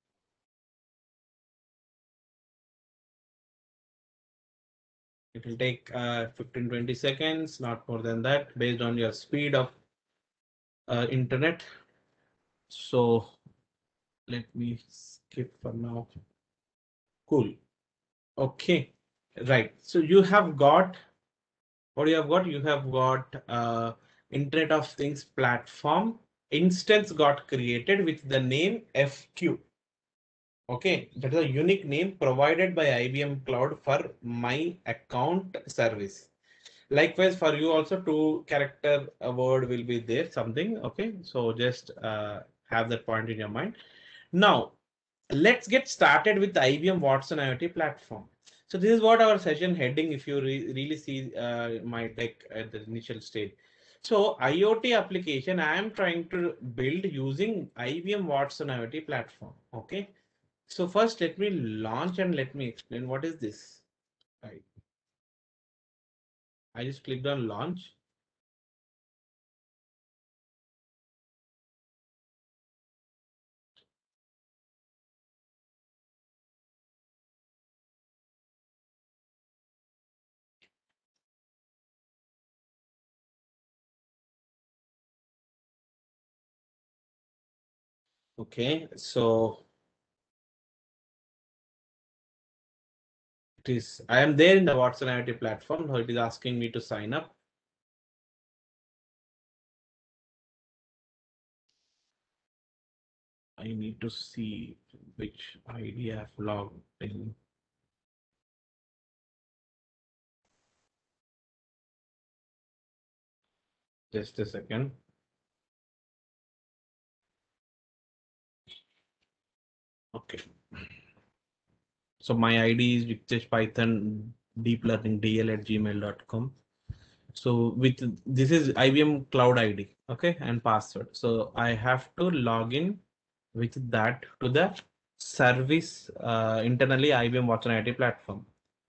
It will take 15-20 seconds, not more than that, based on your speed of internet. So let me skip for now. Cool. Okay, right. So you have got what you have got. You have got Internet of Things platform instance got created with the name FQ. Okay, that is a unique name provided by IBM Cloud for my account service. Likewise, for you also 2-character word will be there, something. Okay, so just have that point in your mind. Now, let's get started with the IBM Watson IoT platform. So this is what our session heading, if you really see my deck at the initial stage. So IoT application, I am trying to build using IBM Watson IoT platform. Okay. So first let me launch and let me explain what is this. Right. I just clicked on launch. Okay, so I am there in the Watson IoT platform. So it is asking me to sign up. I need to see which ID I've logged in. Just a second. Okay. So my ID is Viktesh Python deep learning dl@gmail.com. So with this is IBM Cloud ID, okay, and password. So I have to log in with that to the service internally IBM Watson IoT platform.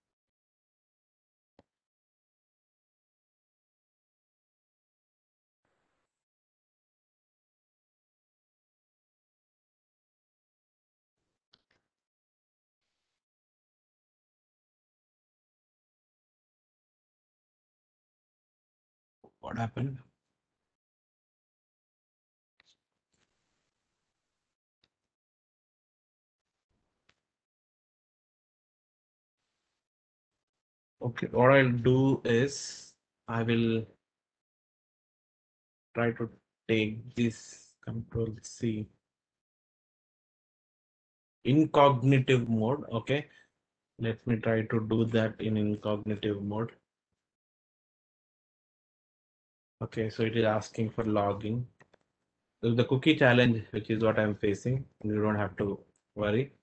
What happened? Okay, what I'll do is I will try to take this Control C incognitive mode. Okay, let me try to do that in incognitive mode. Okay, so it is asking for logging. So the cookie challenge, which is what I'm facing, you don't have to worry.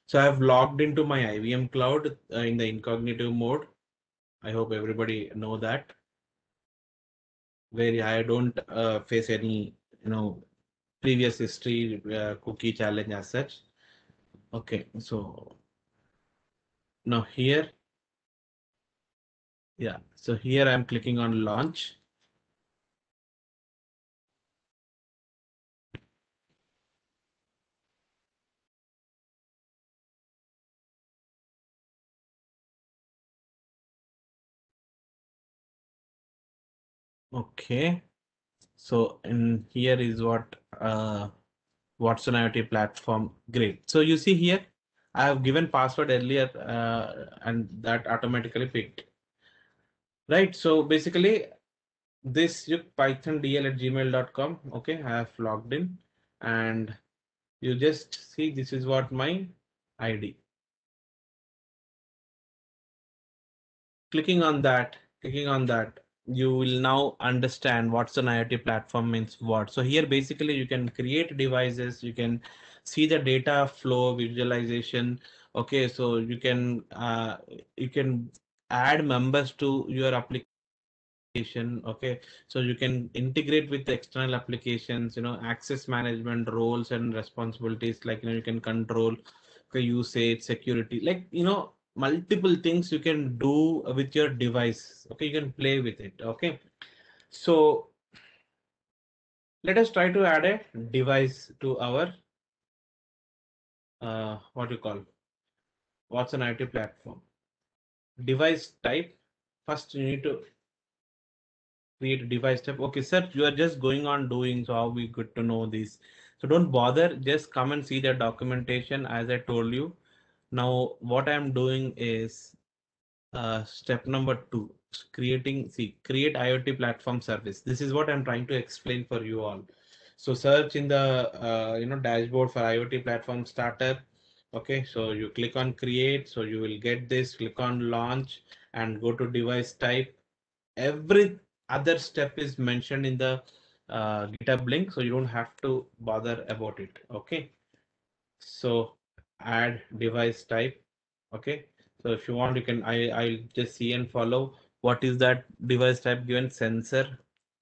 So I've logged into my IBM cloud in the incognito mode. I hope everybody know that, where I don't face any, previous history cookie challenge as such. Okay, so now here, yeah, so here I'm clicking on launch. Okay, so in here is what Watson IoT platform. Great. So you see here, I have given password earlier and that automatically picked. Right. So basically this pythondl@gmail.com. Okay, I have logged in and you just see this is what my ID. Clicking on that, you will now understand what's an IoT platform means what. So here basically you can create devices, you can see the data flow visualization. Okay, so you can add members to your application. Okay, so you can integrate with the external applications, access management roles and responsibilities, like you can control the usage, security, like multiple things you can do with your device. Okay, you can play with it. Okay, so let us try to add a device to our what you call what's an IT platform device type. First you need to create a device type. Okay, sir, you are just going on doing, so how we good to know this? So don't bother, just come and see the documentation as I told you. Now what I'm doing is step number 2, create IoT platform service. This is what I'm trying to explain for you all. So search in the dashboard for IoT platform starter. Okay, so you click on create, so you will get this, click on launch and go to device type. Every other step is mentioned in the GitHub link, so you don't have to bother about it. Okay, so add device type. Okay, so if you want, you can I'll just see and follow what is that device type given. Sensor.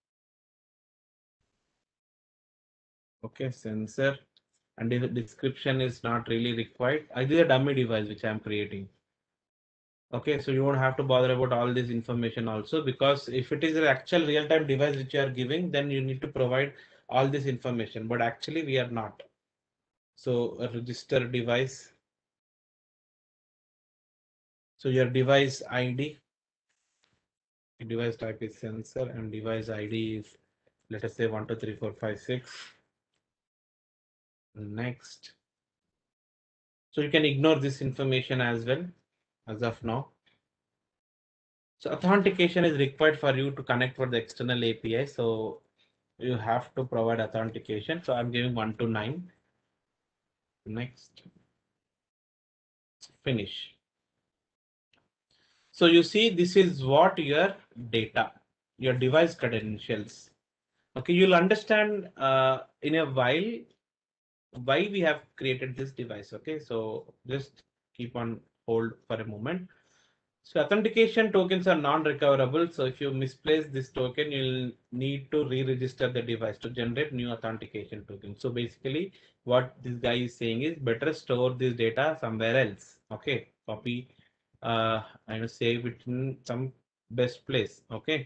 Okay, sensor, and the description is not really required. I did a dummy device which I'm creating. Okay, so you won't have to bother about all this information also, because if it is an actual real-time device which you are giving, then you need to provide all this information, but actually we are not. So a register device. So your device ID, device type is sensor, and device ID is, let us say, 123456. Next. So you can ignore this information as well as of now. So authentication is required for you to connect for the external API. So you have to provide authentication. So I'm giving 1 to 9. Next. Finish. So you see, this is what your data, your device credentials. Okay, you'll understand in a while why we have created this device. Okay, so just keep on hold for a moment. So authentication tokens are non-recoverable. So if you misplace this token, you'll need to re-register the device to generate new authentication token. So basically what this guy is saying is better store this data somewhere else. Okay, copy and save it in some best place. Okay.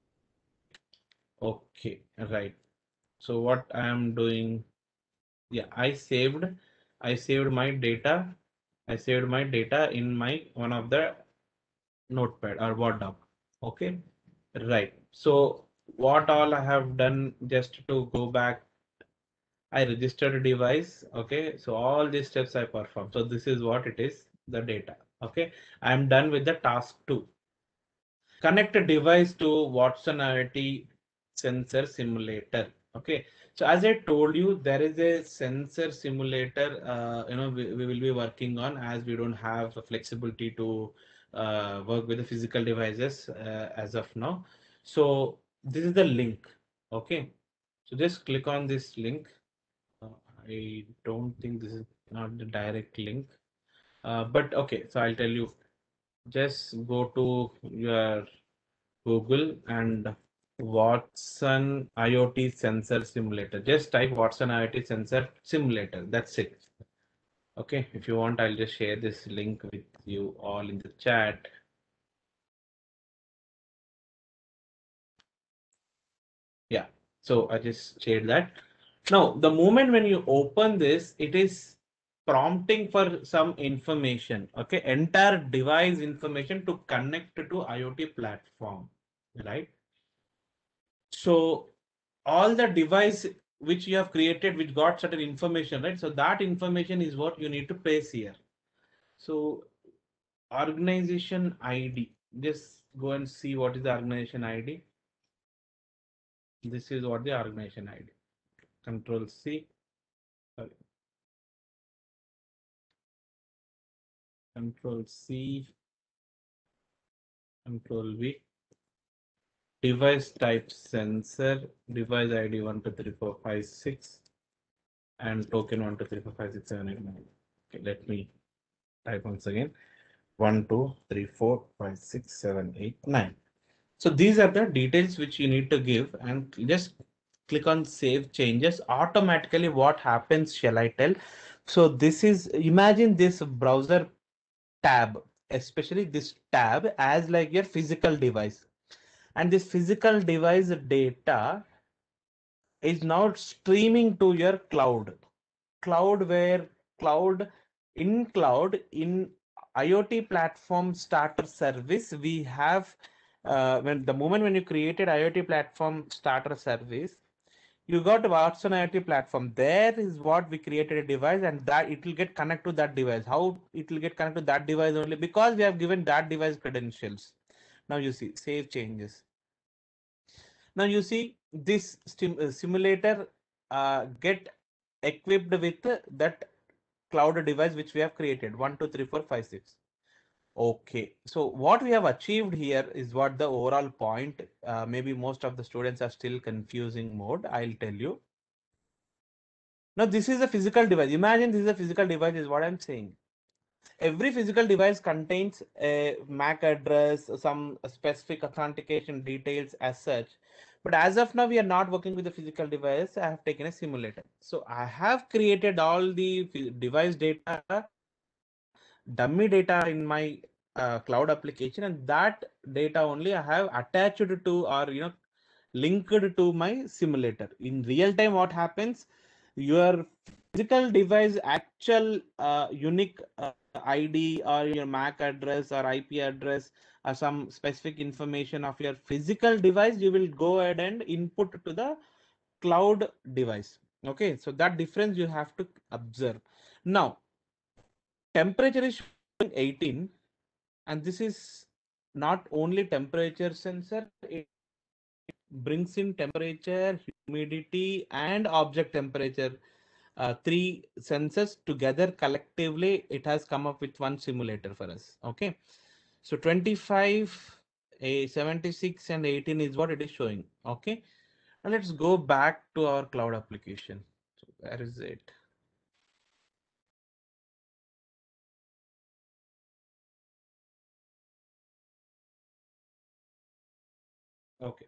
Okay, right. So what I am doing, yeah, I saved my data. I saved my data in my one of the notepad or Word doc. Okay, right. So what all I have done, just to go back, I registered a device. Okay, so all these steps I perform. So this is what it is, the data. Okay, I'm done with the task 2. Connect a device to Watson IoT sensor simulator. Okay, so as I told you, there is a sensor simulator. We will be working on, as we don't have the flexibility to work with the physical devices as of now. So this is the link. Okay, so just click on this link. Uh, I don't think this is not the direct link. But okay, so I'll tell you, just go to your Google and Watson IoT sensor simulator. Just type Watson IoT sensor simulator. That's it. Okay, if you want, I'll just share this link with you all in the chat. Yeah, so I just shared that. Now, the moment when you open this, it is prompting for some information. Okay, entire device information to connect to IoT platform, right? So all the device which you have created, which got certain information, right? So that information is what you need to paste here. So organization ID, just go and see what is the organization ID. This is what the organization ID. Control C. Sorry. Control C. Control V. Device type sensor. Device ID 123456 and token 123456789. Okay, let me type once again. 1, 2, 3, 4, 5, 6, 7, 8, 9. So these are the details which you need to give, and just click on save changes. Automatically what happens, shall I tell? So this is, imagine this browser tab, especially this tab as like your physical device, and this physical device data is now streaming to your cloud where cloud in IoT platform starter service, we have when the moment when you created IoT platform starter service, you got Watson IoT platform. There is what we created a device, and that it will get connected to that device. How it will get connected to that device? Only because we have given that device credentials. Now you see save changes. Now you see this simulator get equipped with that cloud device which we have created 1, 2, 3, 4, 5, 6. Okay, so what we have achieved here is what the overall point. Maybe most of the students are still confusing mode. I'll tell you. Now this is a physical device. Imagine this is a physical device is what I'm saying. Every physical device contains a MAC address, some specific authentication details as such. But as of now, we are not working with the physical device. I have taken a simulator. So I have created all the device data, dummy data in my cloud application, and that data only I have attached to, or linked to my simulator. In real time, what happens? Your physical device actual unique ID or your MAC address or IP address or some specific information of your physical device, you will go ahead and input to the cloud device. Okay, so that difference you have to observe. Now, temperature is showing 18, and this is not only temperature sensor, it brings in temperature, humidity, and object temperature. Three sensors together collectively, it has come up with one simulator for us. Okay, so 25, 76, and 18 is what it is showing. Okay, now let's go back to our cloud application. So where is it? Okay,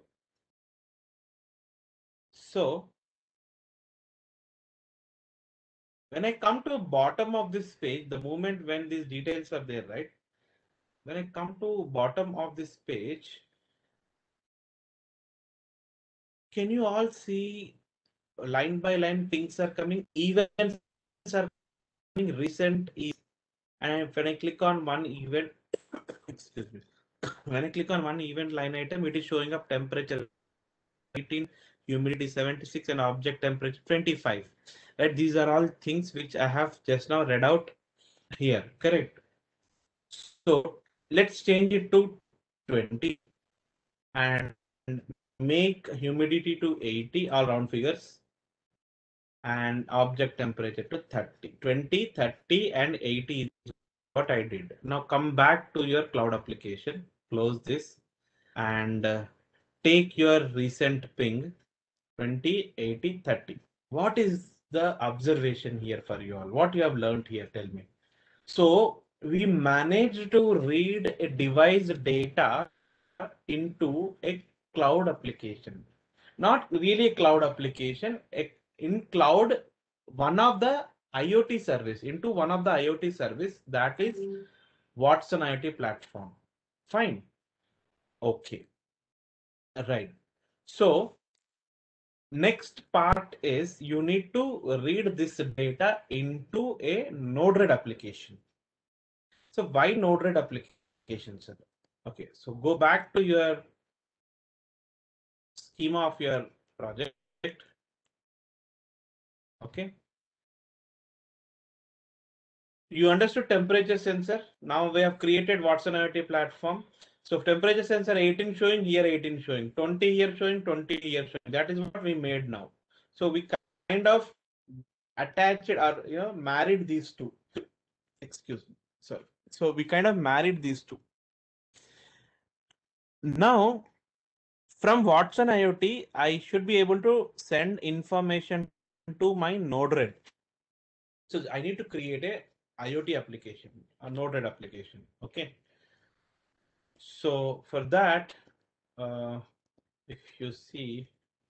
so when I come to bottom of this page, the moment when these details are there, right? When I come to bottom of this page, can you all see line by line things are coming, events are coming, recent is, and when I click on one event, excuse me, when I click on one event line item, it is showing up temperature 18, humidity 76, and object temperature 25. Right? These are all things which I have just now read out here. Correct. So let's change it to 20 and make humidity to 80, all round figures, and object temperature to 30. 20, 30, and 80 is what I did. Now come back to your cloud application, close this, and take your recent ping 20, 80, 30. What is the observation here for you all? What you have learned here? Tell me. So we managed to read a device data into a cloud application. Not really a cloud application, in cloud, one of the IoT service, into one of the IoT service, that is Watson IoT platform. Fine. Okay. Right. So next part is you need to read this data into a Node-RED application. So why Node-RED application, sir? Okay, so go back to your schema of your project. Okay. You understood temperature sensor. Now we have created Watson IoT platform. So temperature sensor 18 showing, here 18 showing, 20 here showing, 20 here showing. That is what we made now. So we kind of attached or married these two. Excuse me. Sorry. So we kind of married these two. Now from Watson IoT, I should be able to send information to my Node-RED. So I need to create a IoT application, a Node-RED application. Okay. So for that, if you see,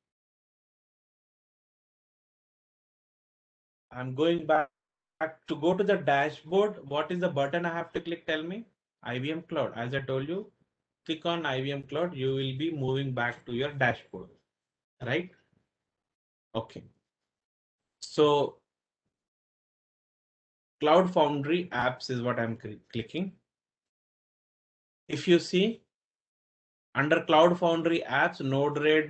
I'm going back to go to the dashboard. What is the button I have to click? Tell me. IBM Cloud. As I told you, click on IBM Cloud. You will be moving back to your dashboard, right? Okay. So Cloud Foundry apps is what I'm clicking. If you see, under Cloud Foundry apps, Node-RED,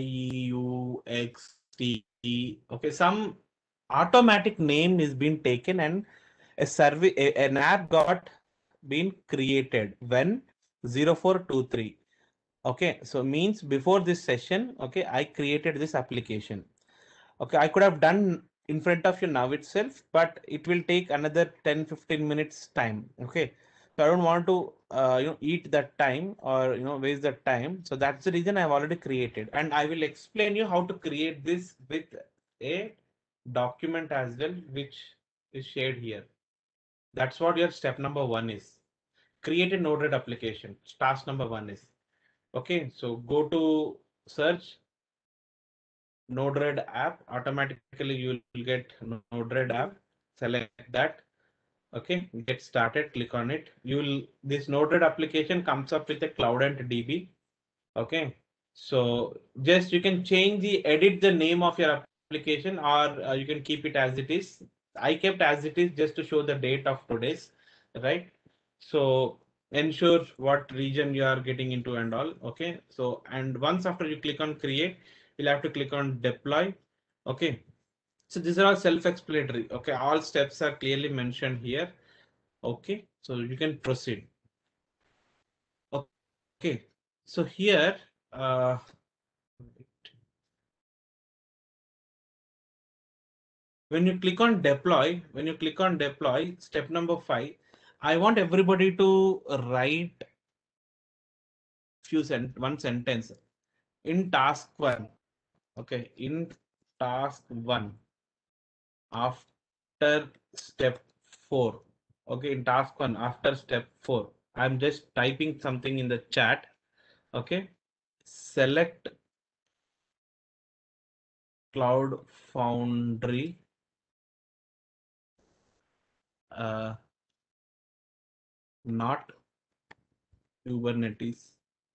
YUXT, okay, some automatic name is being taken and a survey, an app got been created when 0423. Okay, so means before this session, okay, I created this application. Okay, I could have done in front of you now itself, but it will take another 10-15 minutes time. Okay, so I don't want to eat that time or waste that time. So that's the reason I've already created, and I will explain you how to create this with a document as well, which is shared here. That's what your step number 1 is. Create a Node-RED application. Task number 1 is. Okay, so go to search Node-RED app. Automatically you will get Node-RED app. Select that. Okay, get started. Click on it. This Node-RED application comes up with a Cloudant DB. Okay, so just you can edit the name of your application, or you can keep it as it is. I kept as it is just to show the date of today's, right? So ensure what region you are getting into and all. Okay, so and once after you click on create, you'll have to click on deploy. Okay, so these are all self-explanatory. Okay, all steps are clearly mentioned here. Okay, so you can proceed. Okay, so here when you click on deploy, step number 5, I want everybody to write one sentence in task 1. Okay, in task 1 after step 4. Okay, in task 1 after step 4, I'm just typing something in the chat. Okay, select Cloud Foundry not Kubernetes.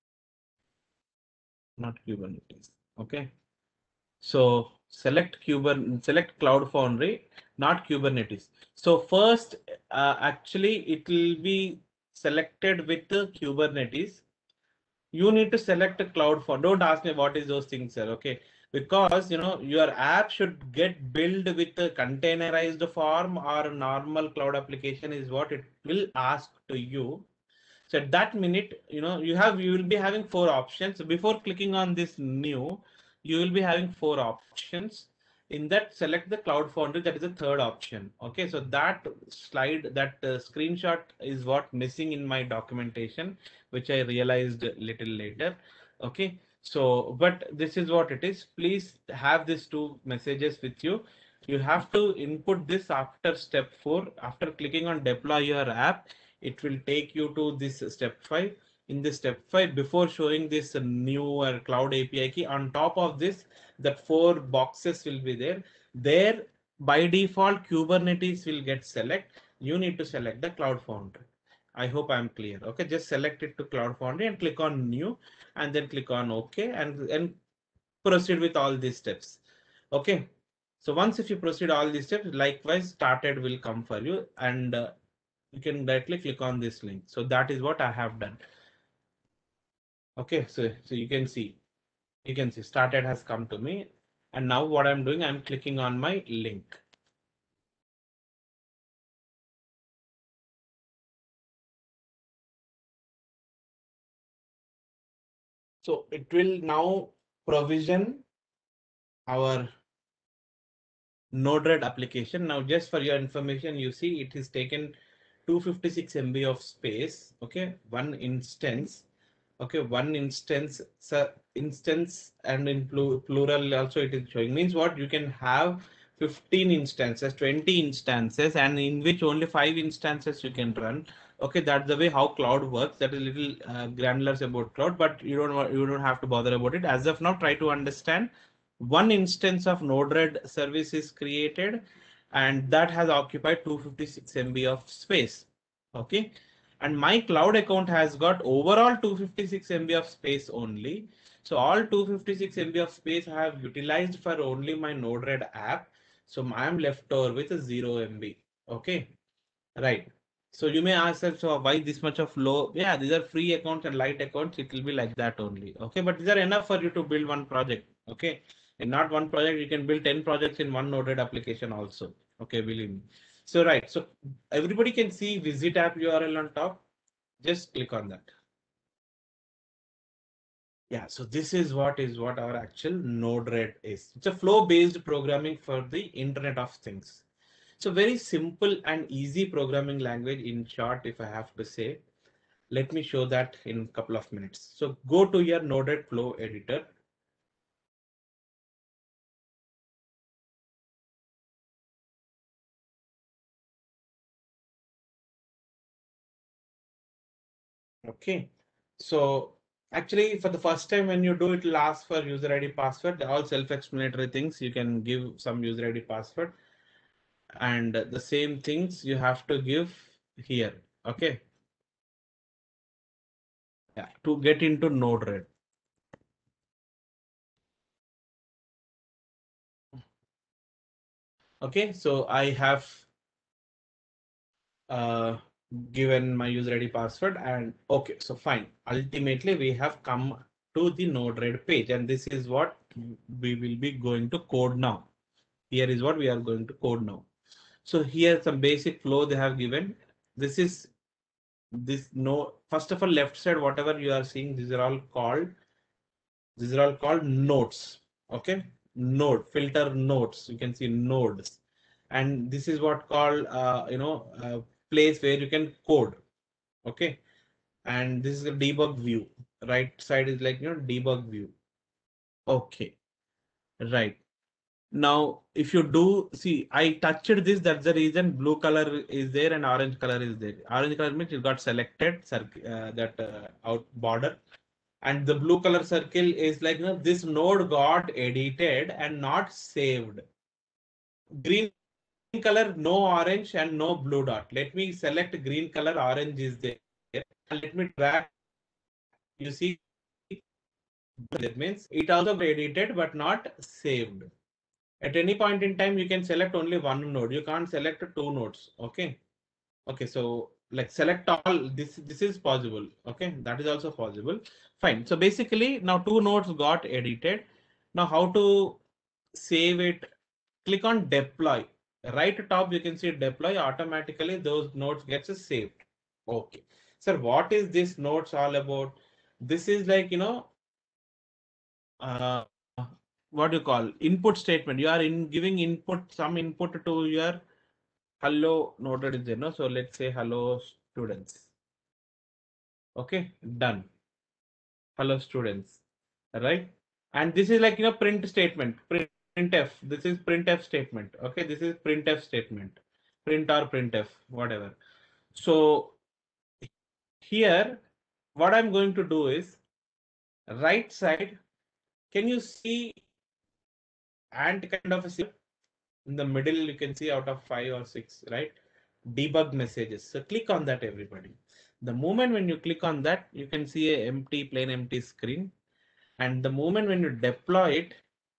Okay, so select Cloud Foundry, not Kubernetes. So first, actually, it will be selected with the Kubernetes. You need to select a Cloud Foundry. Don't ask me what is those things, sir. Okay, because your app should get built with a containerized form or normal cloud application is what it will ask to you. So at that minute, you will be having 4 options. Before clicking on this new, you will be having 4 options. In that, select the Cloud Foundry. That is the third option. Okay, so that slide, that screenshot is what missing in my documentation, which I realized a little later. Okay, so but this is what it is. Please have these 2 messages with you. You have to input this after step 4. After clicking on deploy your app, it will take you to this step 5. In this step 5, before showing this new cloud API key, on top of this, that 4 boxes will be there. There, by default, Kubernetes will get select. You need to select the Cloud Foundry. I hope I'm clear. Okay, just select it to Cloud Foundry and click on new, and then click on OK, and proceed with all these steps. Okay. So once if you proceed all these steps, likewise started will come for you, and you can directly click on this link. So that is what I have done. Okay, so you can see started has come to me, and now what I'm doing, I'm clicking on my link. So it will now provision our Node-RED application. Now, just for your information, you see it is taken 256 MB of space. Okay, one instance. Okay, one instance. So instance, and in plural also it is showing. Means what? You can have 15 instances, 20 instances, and in which only 5 instances you can run. Okay, that's the way how cloud works. That is little granular about cloud, but you don't have to bother about it. As of now, try to understand. One instance of Node-RED service is created, and that has occupied 256 MB of space. Okay, and my cloud account has got overall 256 MB of space only. So all 256 MB of space I have utilized for only my Node-RED app. So I am left over with a 0 MB. Okay, right. So you may ask us, so why this much of low? Yeah, these are free accounts and light accounts. It will be like that only. Okay, but these are enough for you to build one project. Okay, and not one project, you can build 10 projects in one Node-RED application also. Okay, believe me. So right, so everybody can see visit app URL on top. Just click on that. Yeah, so this is what our actual Node-RED is. It's a flow-based programming for the Internet of Things. So very simple and easy programming language in short, if I have to say. Let me show that in a couple of minutes. So go to your Node-RED flow editor. Okay, so actually for the first time when you do it, will ask for user ID password. All self-explanatory things. You can give some user ID password, and the same things you have to give here. Okay, yeah, to get into Node-RED. Okay, so I have given my user ID password, and okay, so fine. Ultimately, we have come to the Node-RED page, and this is what we will be going to code now. Here is what we are going to code now. So here some basic flow they have given. This is this no. First of all, left side, whatever you are seeing, these are all called nodes. Okay, node filter nodes. You can see nodes, and this is what called place where you can code. Okay, and this is a debug view. Right side is like debug view. Okay, right. Now, if you do see, I touched this. That's the reason blue color is there and orange color is there. Orange color means it got selected, out border, and the blue color circle is like this node got edited and not saved. Green color, no orange and no blue dot. Let me select green color, orange is there, and let me drag. You see, that means it also got edited but not saved. At any point in time, you can select only one node. You can't select two nodes. Okay. Okay. So like select all. This is possible. Okay. That is also possible. Fine. So basically now two nodes got edited. Now how to save it? Click on deploy. Right top you can see deploy. Automatically those nodes gets saved. Okay. Sir, what is this nodes all about? This is like uh, what do you call input statement. You are giving input, some input to your hello Node-RED is there, no? So let's say hello students. Okay, done. Hello students, right? And this is like print statement. Print printf. This is printf statement. Okay, this is printf statement. Print or printf, whatever. So here, what I'm going to do is right side. Can you see ant kind of a symbol? In the middle, you can see out of 5 or 6, right? Debug messages. So click on that, everybody. The moment when you click on that, you can see a empty, plain empty screen. And the moment when you deploy it,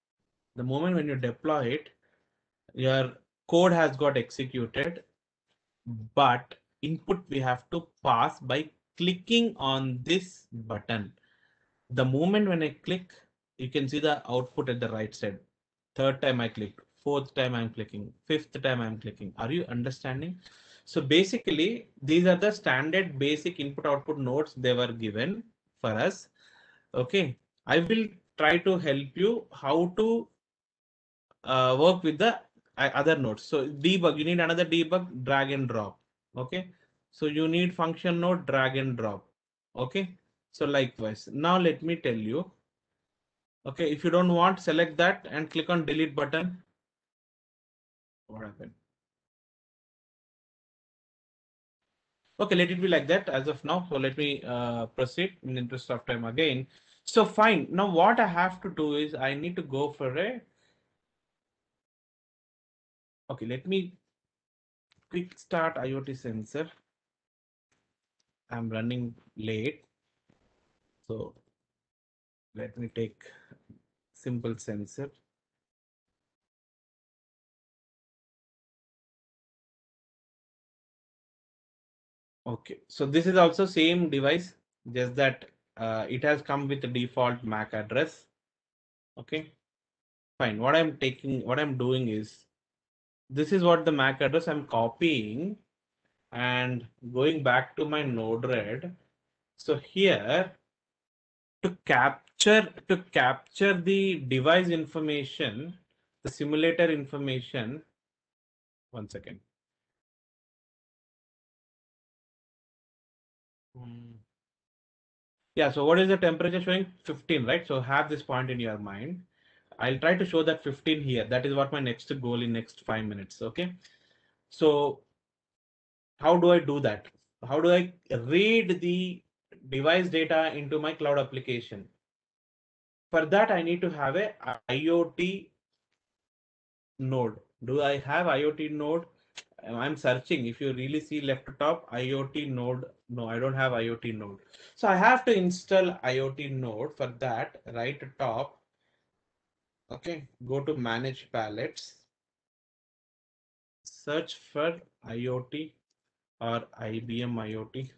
your code has got executed, but input we have to pass by clicking on this button. The moment when I click, you can see the output at the right side. Third time I clicked, fourth time I'm clicking, fifth time I'm clicking. Are you understanding? So basically, these are the standard basic input output nodes they were given for us. Okay, I will try to help you how to work with the other nodes. So debug, you need another debug, drag and drop. Okay, so you need function node, drag and drop. Okay, so likewise, now let me tell you. Okay, if you don't want, select that and click on delete button. What happened? Okay, let it be like that as of now. So let me proceed in the interest of time again. So fine. Now what I have to do is I need to go for a. Okay, let me quick start IoT sensor. I'm running late. So let me take simple sensor. Okay, so this is also same device, just that it has come with the default MAC address. Okay, fine. What I'm doing is, this is what the MAC address I'm copying and going back to my Node-RED. So here to capture the device information, the simulator information. One second. Yeah, so what is the temperature showing? 15, right? So have this point in your mind. I'll try to show that 15 here. That is what my next goal in next 5 minutes. Okay. So how do I do that? How do I read the device data into my cloud application? For that, I need to have a IoT node. Do I have IoT node? I'm searching. If you really see left top IoT node, no, I don't have IoT node. So I have to install IoT node. For that, right top. Okay, go to manage palettes, search for IoT or IBM IoT.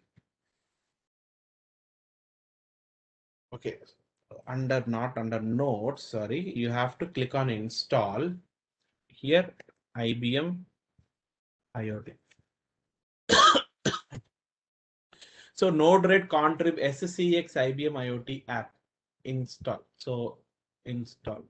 Okay, not under nodes, sorry, you have to click on install. Here, IBM IoT. So Node-RED contrib SCX IBM IoT app install. So install.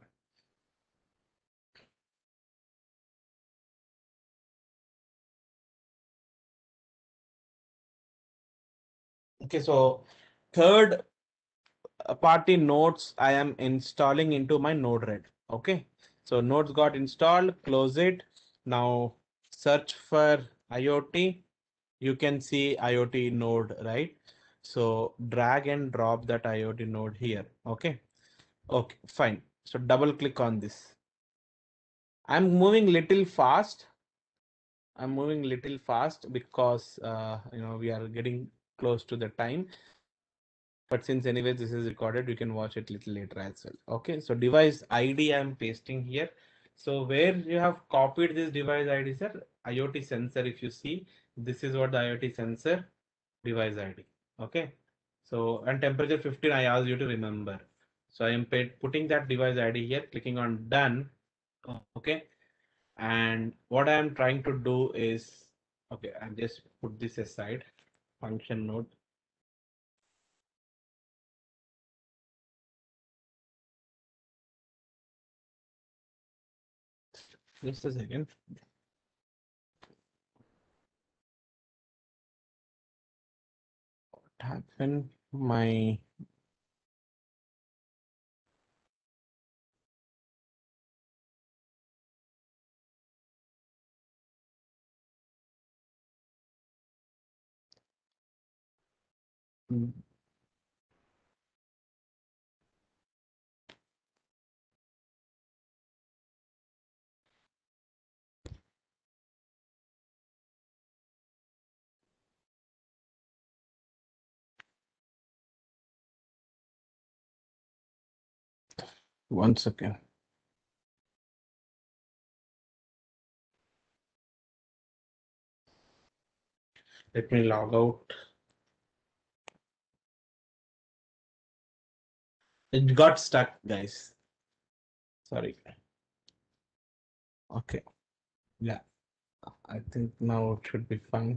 Okay, so third party nodes I am installing into my Node-RED. Okay, so nodes got installed, close it. Now search for IoT. You can see IoT node, right? So drag and drop that IoT node here. Okay, okay, fine. So double click on this. I'm moving little fast. I'm moving little fast because we are getting close to the time. But since anyway this is recorded, you can watch it little later as well. Okay, so device ID I'm pasting here. So where you have copied this device ID, sir, IoT sensor. If you see, this is what the IoT sensor device ID. Okay, so and temperature 15 I asked you to remember. So I am putting that device ID here, clicking on done. Okay, and what I am trying to do is, okay, I'll just put this aside, function node. Just a second. What happened? My Mm. One second. Let me log out. It got stuck, guys. Sorry. Okay. Yeah. I think now it should be fine.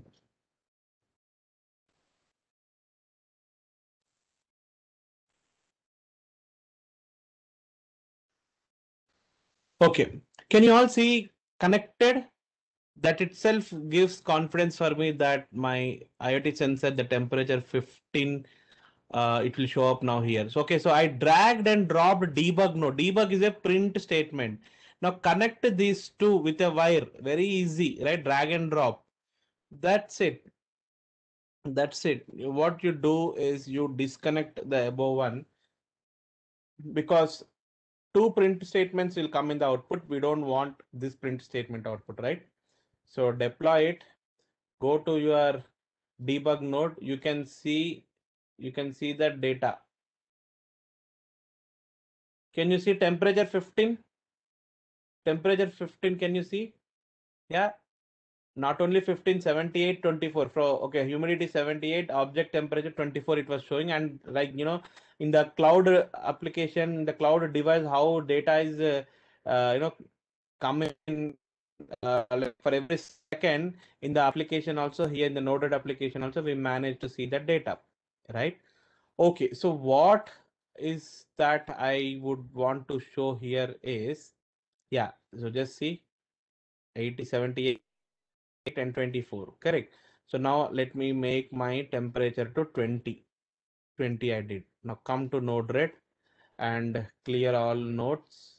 Okay. Can you all see connected? That itself gives confidence for me that my IoT sensor, the temperature 15, it will show up now here. So, okay, so I dragged and dropped debug node. Debug is a print statement. Now connect these two with a wire. Very easy, right? Drag and drop. That's it. That's it. What you do is you disconnect the above one because two print statements will come in the output. We don't want this print statement output, right? So deploy it, go to your debug node. You can see that data. Can you see temperature 15? Temperature 15, can you see? Yeah, not only 15, 78, 24. Okay, humidity 78, object temperature 24 it was showing. And like, in the cloud application, the cloud device, how data is coming like for every second in the application. Also here in the noded application also we managed to see that data, right? Okay, so what is that I would want to show here is, yeah, so just see 80, 78 and 24, correct? So now let me make my temperature to 20. 20 I did. Now come to Node-RED and clear all nodes.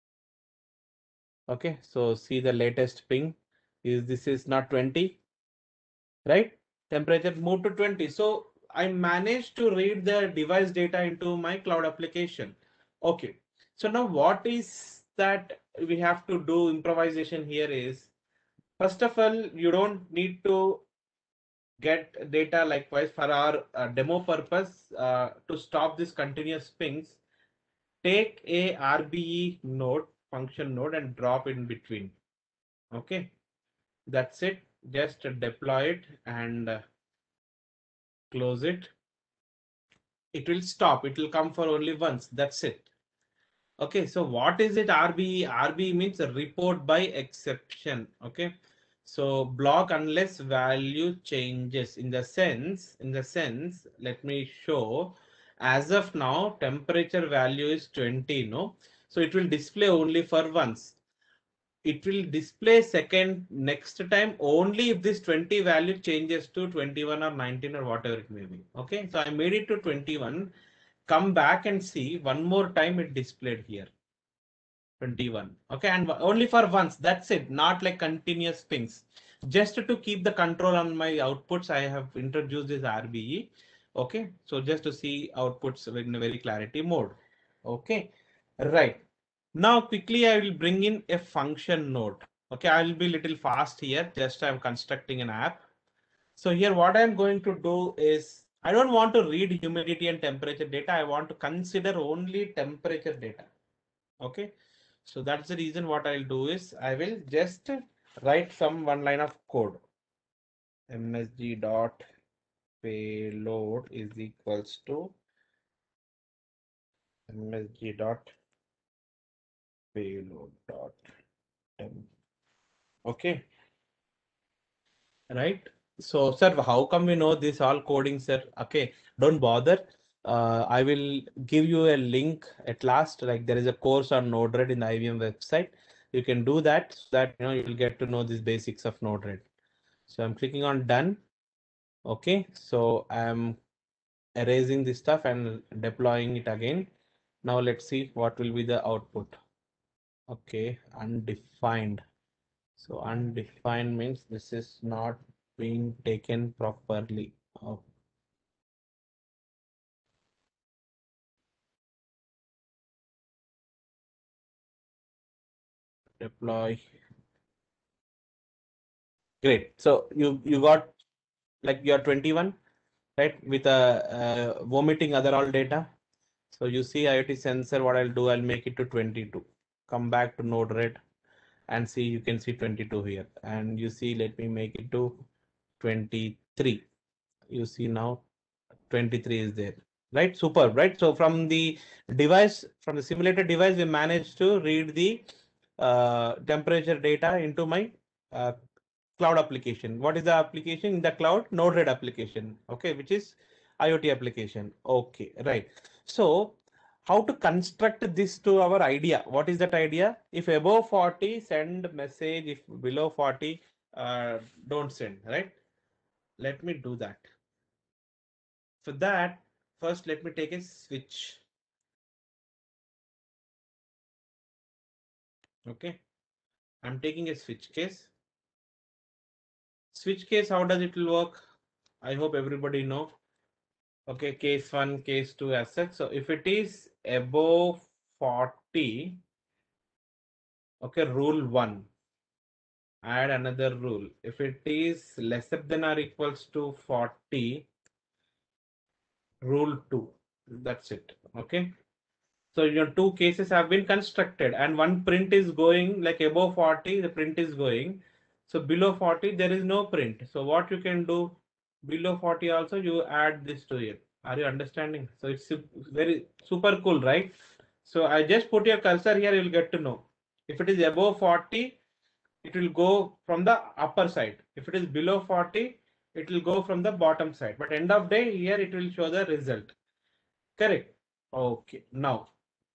Okay, so see the latest ping is this is not 20, right? Temperature moved to 20. So I managed to read the device data into my cloud application. Okay, so now what is that we have to do improvisation here is, first of all, you don't need to get data. Likewise, for our demo purpose, to stop this continuous pings, take a RBE node, function node, and drop in between. Okay, that's it. Just deploy it and close it. It will stop. It will come for only once. That's it. Okay, so what is it? RBE? RBE means a report by exception. Okay, so block unless value changes. In the sense, let me show. As of now, temperature value is 20. No, so it will display only for once. It will display second next time only if this 20 value changes to 21 or 19 or whatever it may be. Okay, so I made it to 21. Come back and see one more time it displayed here 21. Okay, and only for once. That's it. Not like continuous pings. Just to keep the control on my outputs, I have introduced this RBE. Okay, so just to see outputs in a very clarity mode. Okay, right. Now quickly I will bring in a function node. Okay, I will be a little fast here. Just I'm constructing an app. So here what I'm going to do is, I don't want to read humidity and temperature data. I want to consider only temperature data. Okay, so that's the reason what I'll do is I will just write some one line of code. MSG dot payload is equals to MSG dot payload dot temp. Okay, right? So, sir, how come we know this all coding, sir? Okay, don't bother. I will give you a link at last. Like there is a course on Node-RED in the IBM website. You can do that so that you will get to know these basics of Node-RED. So I'm clicking on done. Okay, so I'm erasing this stuff and deploying it again. Now let's see what will be the output. Okay, undefined. So undefined means this is not being taken properly. deploy. Great. So you got like you're 21, right? With a vomiting other all data. So you see IoT sensor, what I'll do, I'll make it to 22. Come back to Node-RED and see, you can see 22 here. And you see, let me make it to 23. You see now 23 is there, right? Superb, right? So from the device, from the simulated device, we managed to read the temperature data into my cloud application. What is the application in the cloud? Node-RED application, okay, which is IoT application. Okay, right. So how to construct this to our idea? What is that idea? If above 40, send message. If below 40, don't send, right? Let me do that. For that, first let me take a switch. Okay, I'm taking a switch case. Switch case, how does it work? I hope everybody know. Okay, case 1, case 2 as such. So if it is above 40, okay, rule 1, add another rule. If it is lesser than or equals to 40, rule 2. That's it. Okay. So your two cases have been constructed and one print is going like above 40, the print is going. So below 40, there is no print. So what you can do below 40 also, you add this to it. Are you understanding? So it's very super cool, right? So I just put your cursor here, you'll get to know. If it is above 40, it will go from the upper side. If it is below 40, it will go from the bottom side. But end of day, here it will show the result. Correct? Okay. Now,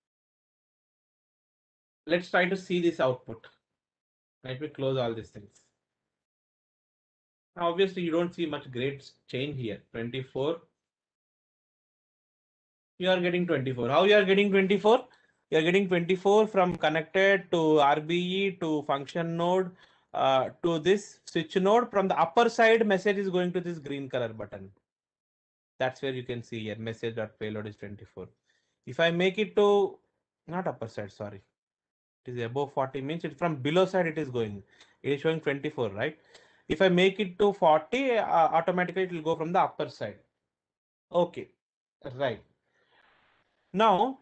let's try to see this output. Let me close all these things. Now, obviously, you don't see much great change here. 24. You are getting 24. How you are getting 24? You are getting 24 from connected to RBE to function node to this switch node. From the upper side, message is going to this green color button. That's where you can see here message.payload is 24. If I make it to not upper side, sorry. It is above 40 means it from below side it is going. It is showing 24, right? If I make it to 40, automatically it will go from the upper side. Okay, right. Now,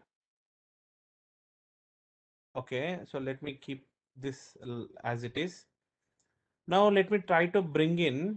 okay, so let me keep this as it is. Now let me try to bring in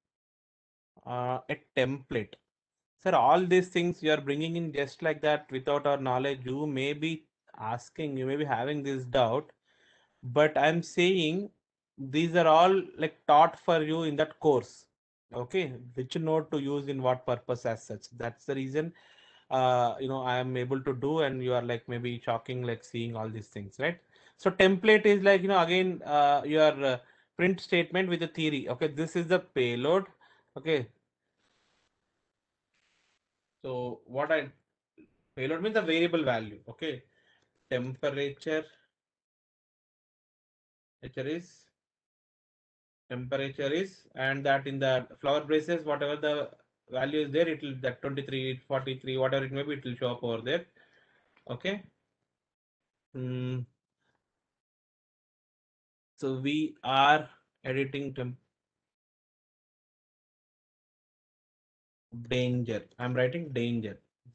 a template. Sir, all these things you are bringing in just like that without our knowledge. You may be asking, you may be having this doubt, but I'm saying these are all like taught for you in that course. Okay, which node to use in what purpose as such. That's the reason I am able to do, and you are like maybe shocking like seeing all these things, right? So template is like, again, your print statement with the theory. Okay, this is the payload. Okay, so payload means the variable value. Okay, temperature is and that in the flower braces, whatever the value is there, it will that 23, 43, whatever it may be, it will show up over there. Okay. So we are editing danger. I'm writing danger.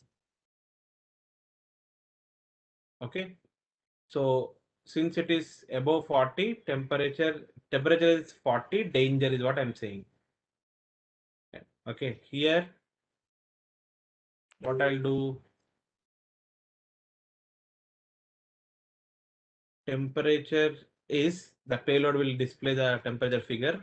Okay. So since it is above 40, temperature is 40, danger is what I'm saying. Okay, here what I'll do, temperature is the payload will display the temperature figure.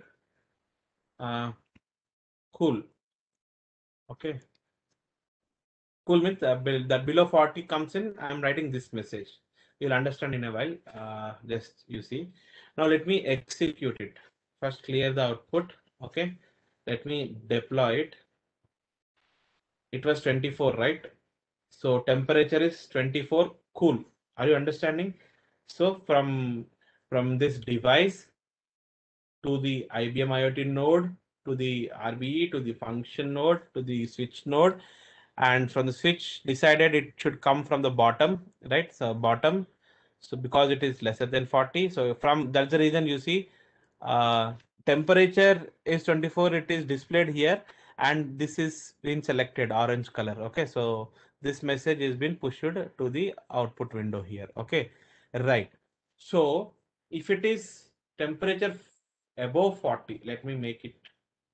Cool. Okay. Cool means that below 40 comes in. I'm writing this message. You'll understand in a while. Just you see. Now let me execute it. First clear the output. Okay. Let me deploy it. It was 24, right? So temperature is 24. Cool. Are you understanding? So from this device to the IBM IoT node, to the RBE, to the function node, to the switch node, and from the switch decided it should come from the bottom, right? So bottom. So because it is lesser than 40, so from that's the reason you see temperature is 24, it is displayed here, and this is been selected orange color. Okay, so this message is been pushed to the output window here. Okay, right. So if it is temperature above 40, let me make it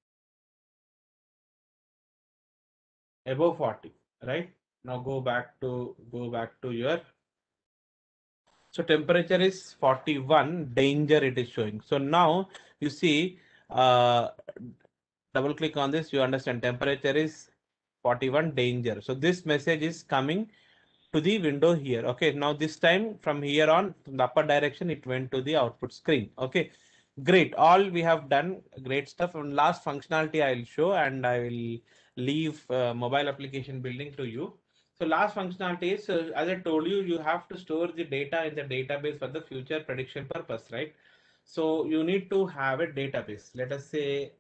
above 40, right? Now go back to your, so temperature is 41, danger it is showing. So now you see, double click on this, you understand temperature is 41, danger. So this message is coming to the window here. Okay, now this time from here on, from the upper direction, it went to the output screen. Okay, great. All we have done, great stuff. And last functionality I will show, and I will leave mobile application building to you. So last functionality is, as I told you, you have to store the data in the database for the future prediction purpose, right? So you need to have a database. Let us say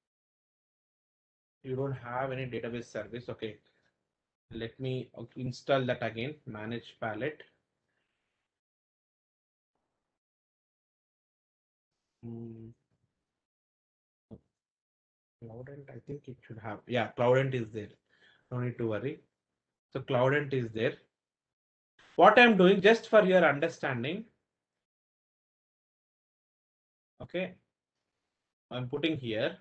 you don't have any database service. Okay, let me install that again. Manage palette. Hmm. Cloudent, I think it should have. Yeah, Cloudent is there. No need to worry. So Cloudent is there. What I'm doing, just for your understanding, okay, I'm putting here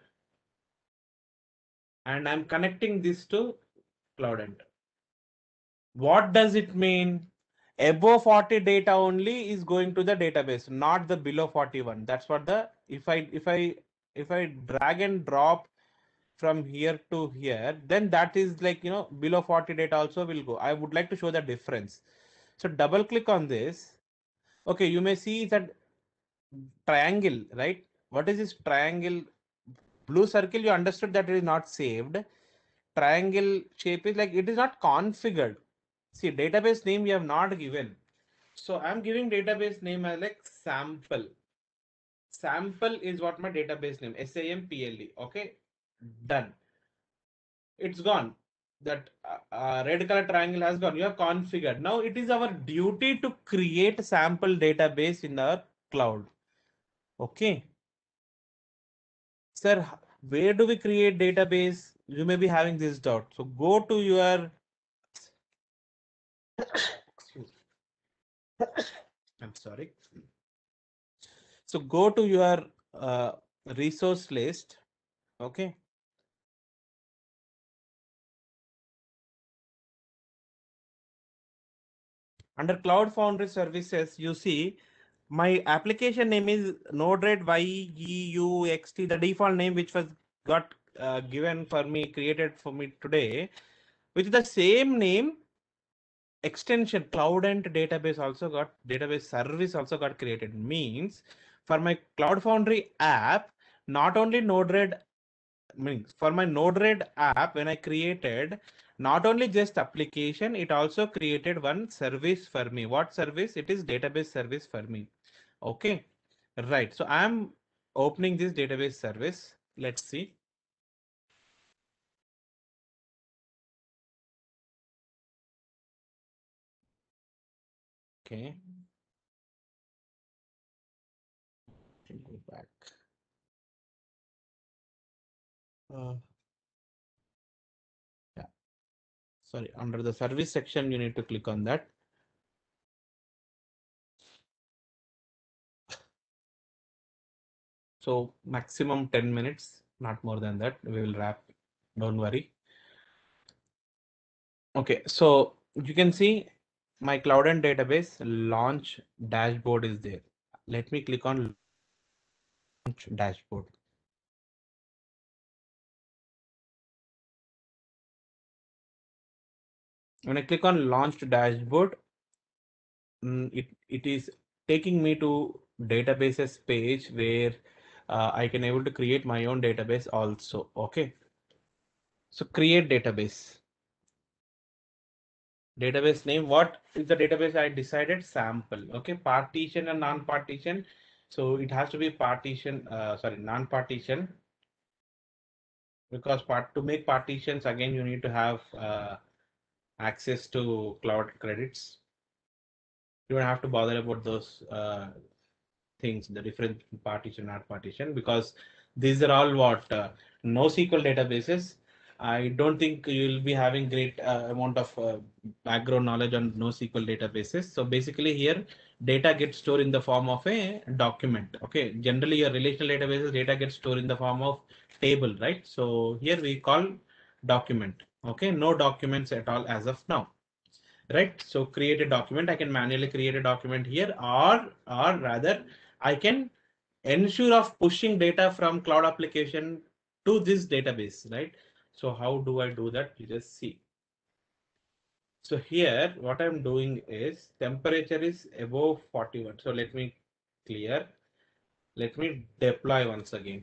and I'm connecting this to Cloudent. What does it mean? Above 40 data only is going to the database, not the below 41. That's what the, if I drag and drop from here to here, then that is like, below 40 data also will go. I would like to show the difference. So double click on this. Okay, you may see that triangle, right? What is this triangle? Blue circle, you understood that it is not saved. Triangle shape is like it is not configured. See, database name we have not given. So I'm giving database name as like sample. Sample is what my database name, SAMPLE. Okay, done. It's gone. That red color triangle has gone. You have configured. Now it is our duty to create sample database in our cloud. Okay. Sir, where do we create database? You may be having this doubt. So go to your, excuse me. I'm sorry. So go to your resource list. Okay. Under Cloud Foundry Services, you see my application name is Node-RED YEUXT, the default name which was got given for me, created for me today, which is the same name extension Cloudent database also got, database service also got created. Means for my Cloud Foundry app, not only Node-RED, means for my Node-RED app, when I created not only just application, it also created one service for me. What service? It is database service for me. Okay, right. So I'm opening this database service. Let's see. Okay. Go back. Yeah. Sorry. Under the service section, you need to click on that. So maximum 10 minutes, not more than that. We will wrap. Don't worry. Okay, so you can see my Cloudent database launch dashboard is there. Let me click on launch dashboard. When I click on launched dashboard, it is taking me to databases page where I can able to create my own database also. Okay, so create database. Database name, what is the database? I decided sample. Okay, partition and non-partition. So it has to be partition, sorry, non-partition, because to make partitions again you need to have access to cloud credits. You don't have to bother about those things, the different partition, not partition, because these are all what NoSQL databases. I don't think you'll be having great amount of background knowledge on NoSQL databases. So basically here, data gets stored in the form of a document. Okay, generally your relational databases data gets stored in the form of table, right? So here we call document. Okay, no documents at all as of now, right? So create a document. I can manually create a document here, or rather I can ensure of pushing data from cloud application to this database, right? So how do I do that? You just see. So here what I'm doing is temperature is above 41. So let me clear. Let me deploy once again.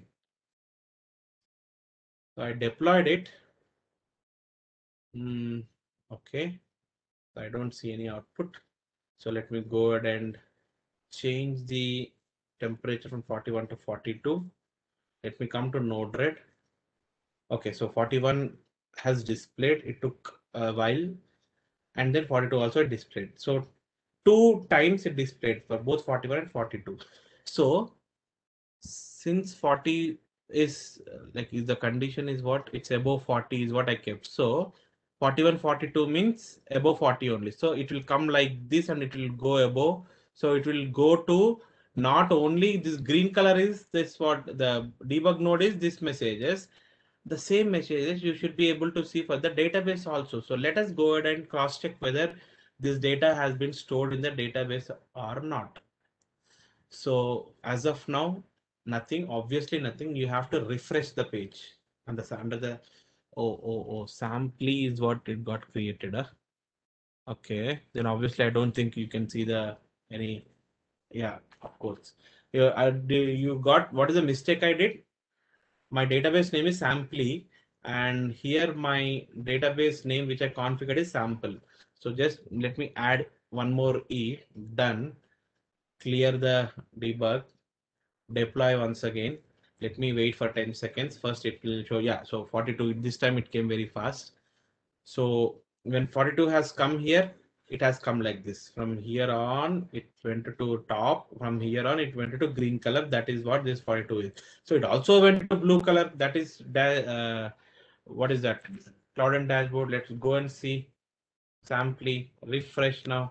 So I deployed it. Okay. I don't see any output. So let me go ahead and change the temperature from 41 to 42. Let me come to Node-RED. Okay, so 41 has displayed. It took a while, and then 42 also displayed. So 2 times it displayed for both 41 and 42. So since 40 is like if the condition is what it's above 40 is what I kept. So 41, 42 means above 40 only. So it will come like this and it will go above. So it will go to not only this green color is this what the debug node is this messages, the same messages you should be able to see for the database also. So let us go ahead and cross check whether this data has been stored in the database or not. So as of now, nothing, obviously nothing. You have to refresh the page and the under the samply is what it got created. Okay, then obviously I don't think you can see the any. Yeah, of course. You got what is the mistake I did? My database name is samply, and here my database name which I configured is sample. So just let me add one more E. Done. Clear the debug. Deploy once again. Let me wait for 10 seconds. First it will show, yeah, so 42, this time it came very fast. So when 42 has come here, it has come like this. From here on, it went to top. From here on, it went to green color. That is what this 42 is. So it also went to blue color. That is, what is that? Cloud and dashboard. Let's go and see. Samply, refresh now.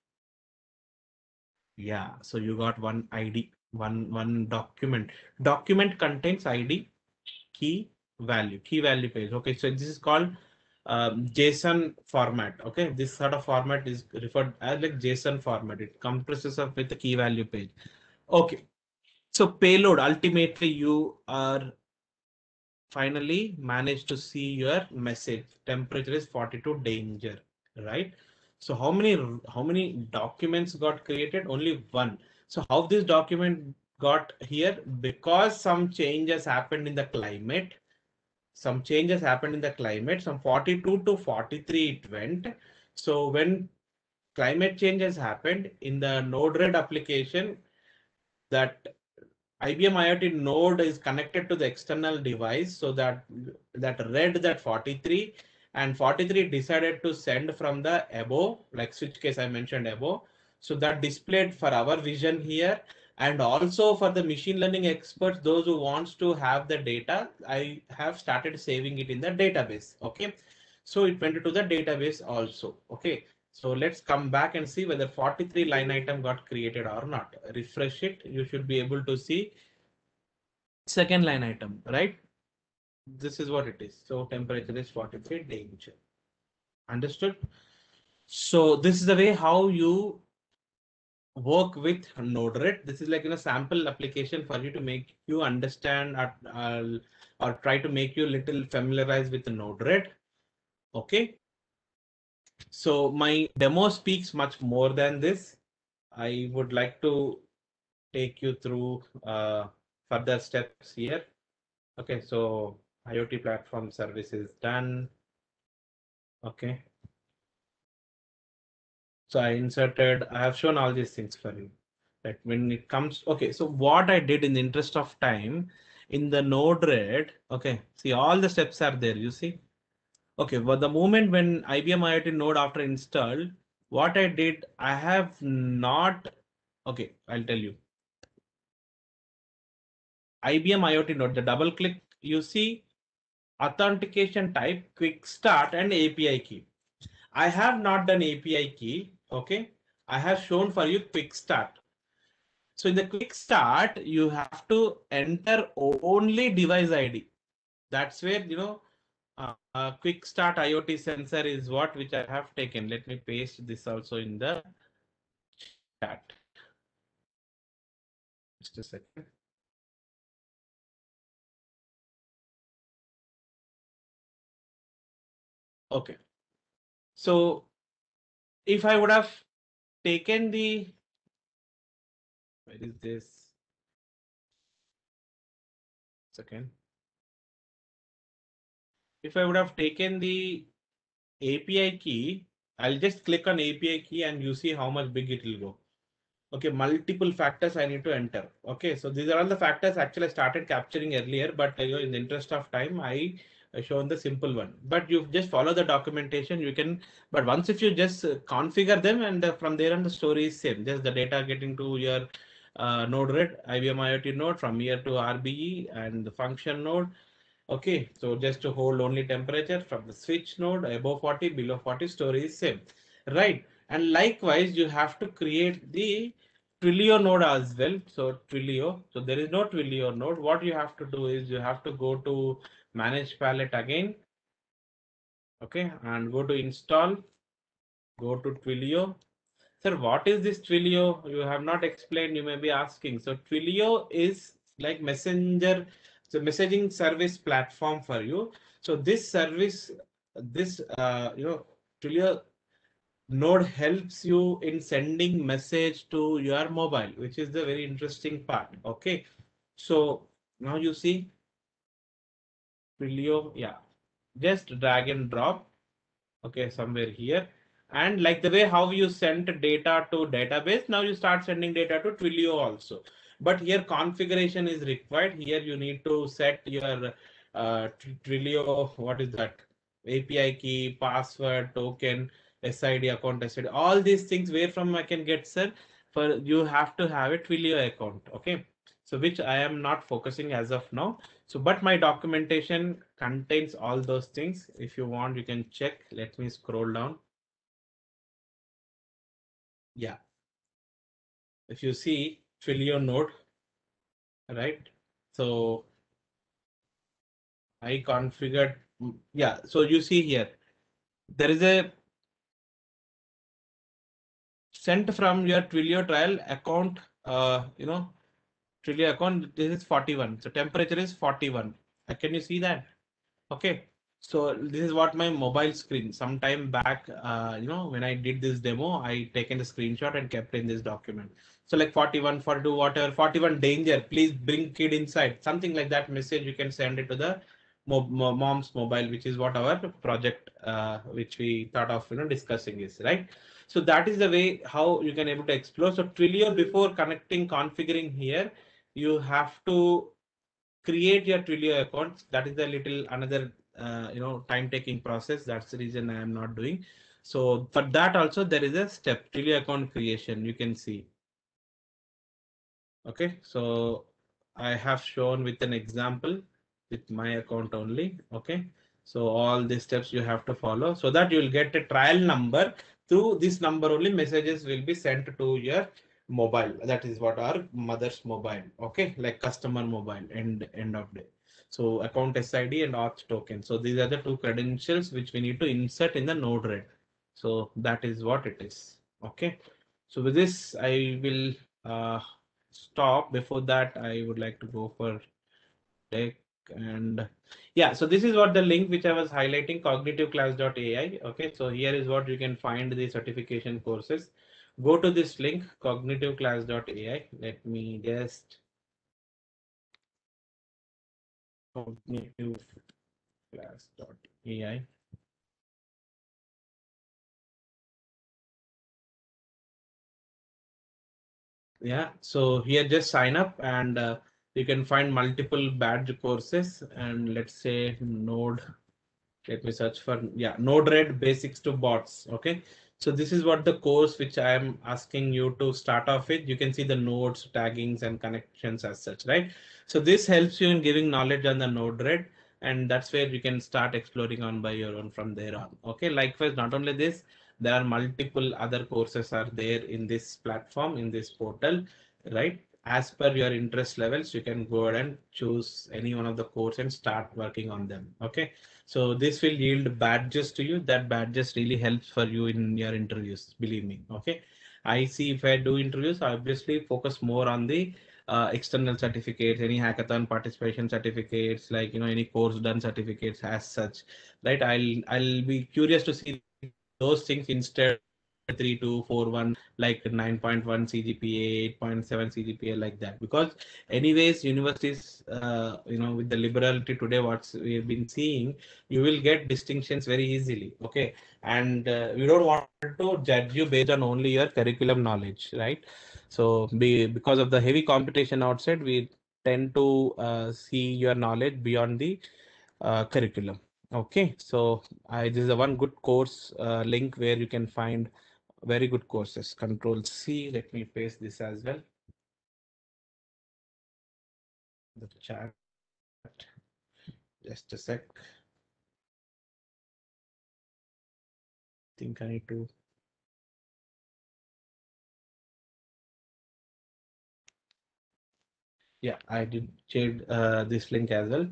Yeah, so you got one ID, one document. Document contains ID, key value page. Okay, so this is called JSON format. Okay, this sort of format is referred as like JSON format. It compresses up with the key value page. Okay, so payload, ultimately you are finally managed to see your message. Temperature is 42, danger, right? So how many documents got created? Only one. So how this document got here? Because some changes happened in the climate. Some changes happened in the climate. From 42 to 43 it went. So when climate changes happened in the Node-RED application, that IBM IoT node is connected to the external device, so that read that 43 and 43 decided to send from the above, like switch case I mentioned above. So that displayed for our vision here, and also for the machine learning experts, those who wants to have the data, I have started saving it in the database. Okay, so it went to the database also. Okay, so let's come back and see whether 43 line item got created or not. Refresh it. You should be able to see second line item, right? This is what it is. So temperature is 43, danger. Understood? So this is the way how you work with Node-RED. This is like a sample application for you to make you understand or try to make you little familiarized with the Node-RED. Okay. So my demo speaks much more than this. I would like to take you through further steps here. Okay, so IoT platform service is done. Okay. So I have shown all these things for you. That when it comes, okay, so what I did in the interest of time in the Node-RED, okay, see all the steps are there, you see. Okay, but the moment when IBM IoT node after installed, what I did, I have not, okay, I'll tell you. IBM IoT Node, the double click, you see authentication type, quick start and API key. I have not done API key, okay. I have shown for you quick start. So in the quick start, you have to enter only device ID. That's where, quick start IoT sensor is what which I have taken. Let me paste this also in the chat. Just a second. Okay. So if I would have taken the, where is this? Second. If I would have taken the API key, I'll just click on API key and you see how much big it will go. Okay, multiple factors I need to enter. Okay, so these are all the factors actually I started capturing earlier, but in the interest of time, I shown the simple one. But you just follow the documentation, you can, but once if you just configure them and from there on the story is same, just the data getting to your Node-RED, IBM IoT node, from here to RBE and the function node. Okay, so just to hold only temperature from the switch node, above 40, below 40, story is same, right? And likewise, you have to create the Twilio node as well. So Twilio, so there is no Twilio node. What you have to do is you have to go to manage palette again. Okay, and go to install, go to Twilio. Sir, what is this Twilio? You have not explained, you may be asking. So Twilio is like messenger, it's a messaging service platform for you. So this service, this, Twilio node helps you in sending message to your mobile, which is the very interesting part. Okay. So now you see Twilio, yeah, just drag and drop. Okay, somewhere here. And like the way how you send data to database, now you start sending data to Twilio also. But here configuration is required. Here you need to set your Twilio, what is that? API key, password, token, SID, account SID, all these things where from I can get, sir, for you have to have a Twilio account. Okay. So which I am not focusing as of now. So, but my documentation contains all those things. If you want, you can check. Let me scroll down. Yeah. If you see Twilio node, right? So I configured, yeah. So you see here, there is a sent from your Twilio trial account, Twilio account, this is 41. So temperature is 41. Can you see that? Okay. So this is what my mobile screen some time back, when I did this demo, I taken the screenshot and kept in this document. So like 41, 42, whatever, 41 danger, please bring kid inside. Something like that message you can send it to the mom's mobile, which is what our project, which we thought of, discussing is, right? So that is the way how you can able to explore. So Twilio, before connecting, configuring here, you have to create your Twilio account. That is the little another time taking process. That's the reason I am not doing. So for that also there is a step, Twilio account creation. You can see. Okay, so I have shown with an example with my account only. Okay, so all these steps you have to follow so that you will get a trial number. Through this number only messages will be sent to your mobile. That is what our mother's mobile. Okay, like customer mobile end of day. So account SID and auth token. So these are the two credentials which we need to insert in the Node-RED. So that is what it is. Okay, so with this I will stop. Before that, I would like to go for tech and yeah. So this is what the link which I was highlighting, cognitiveclass.ai. Okay, so here is what you can find the certification courses. Go to this link, cognitiveclass.ai. Let me just cognitiveclass.ai. Yeah, so here just sign up and you can find multiple badge courses and let's say Node. Let me search for, yeah, Node-RED basics to bots. Okay, So this is what the course which I am asking you to start off with. You can see the nodes, taggings, and connections as such, right? So this helps you in giving knowledge on the Node-RED, and that's where you can start exploring on by your own from there on. Okay, likewise, not only this, there are multiple other courses are there in this platform, in this portal, right? As per your interest levels, you can go ahead and choose any one of the course and start working on them. Okay. So this will yield badges to you. That badges really helps for you in your interviews, believe me. Okay. I see if I do interviews, I obviously focus more on the external certificates, any hackathon participation certificates, like any course done certificates as such, right? I'll be curious to see those things instead 3.241 like 9.1 CGPA, 8.7 CGPA like that. Because anyways, universities, with the liberality today, what we've been seeing, you will get distinctions very easily. Okay. And we don't want to judge you based on only your curriculum knowledge, right? So because of the heavy competition outside, we tend to see your knowledge beyond the curriculum. Okay, so this is a one good course link where you can find very good courses. Control C. Let me paste this as well. The chat. Just a sec. Think I need to. Yeah, I did share this link as well.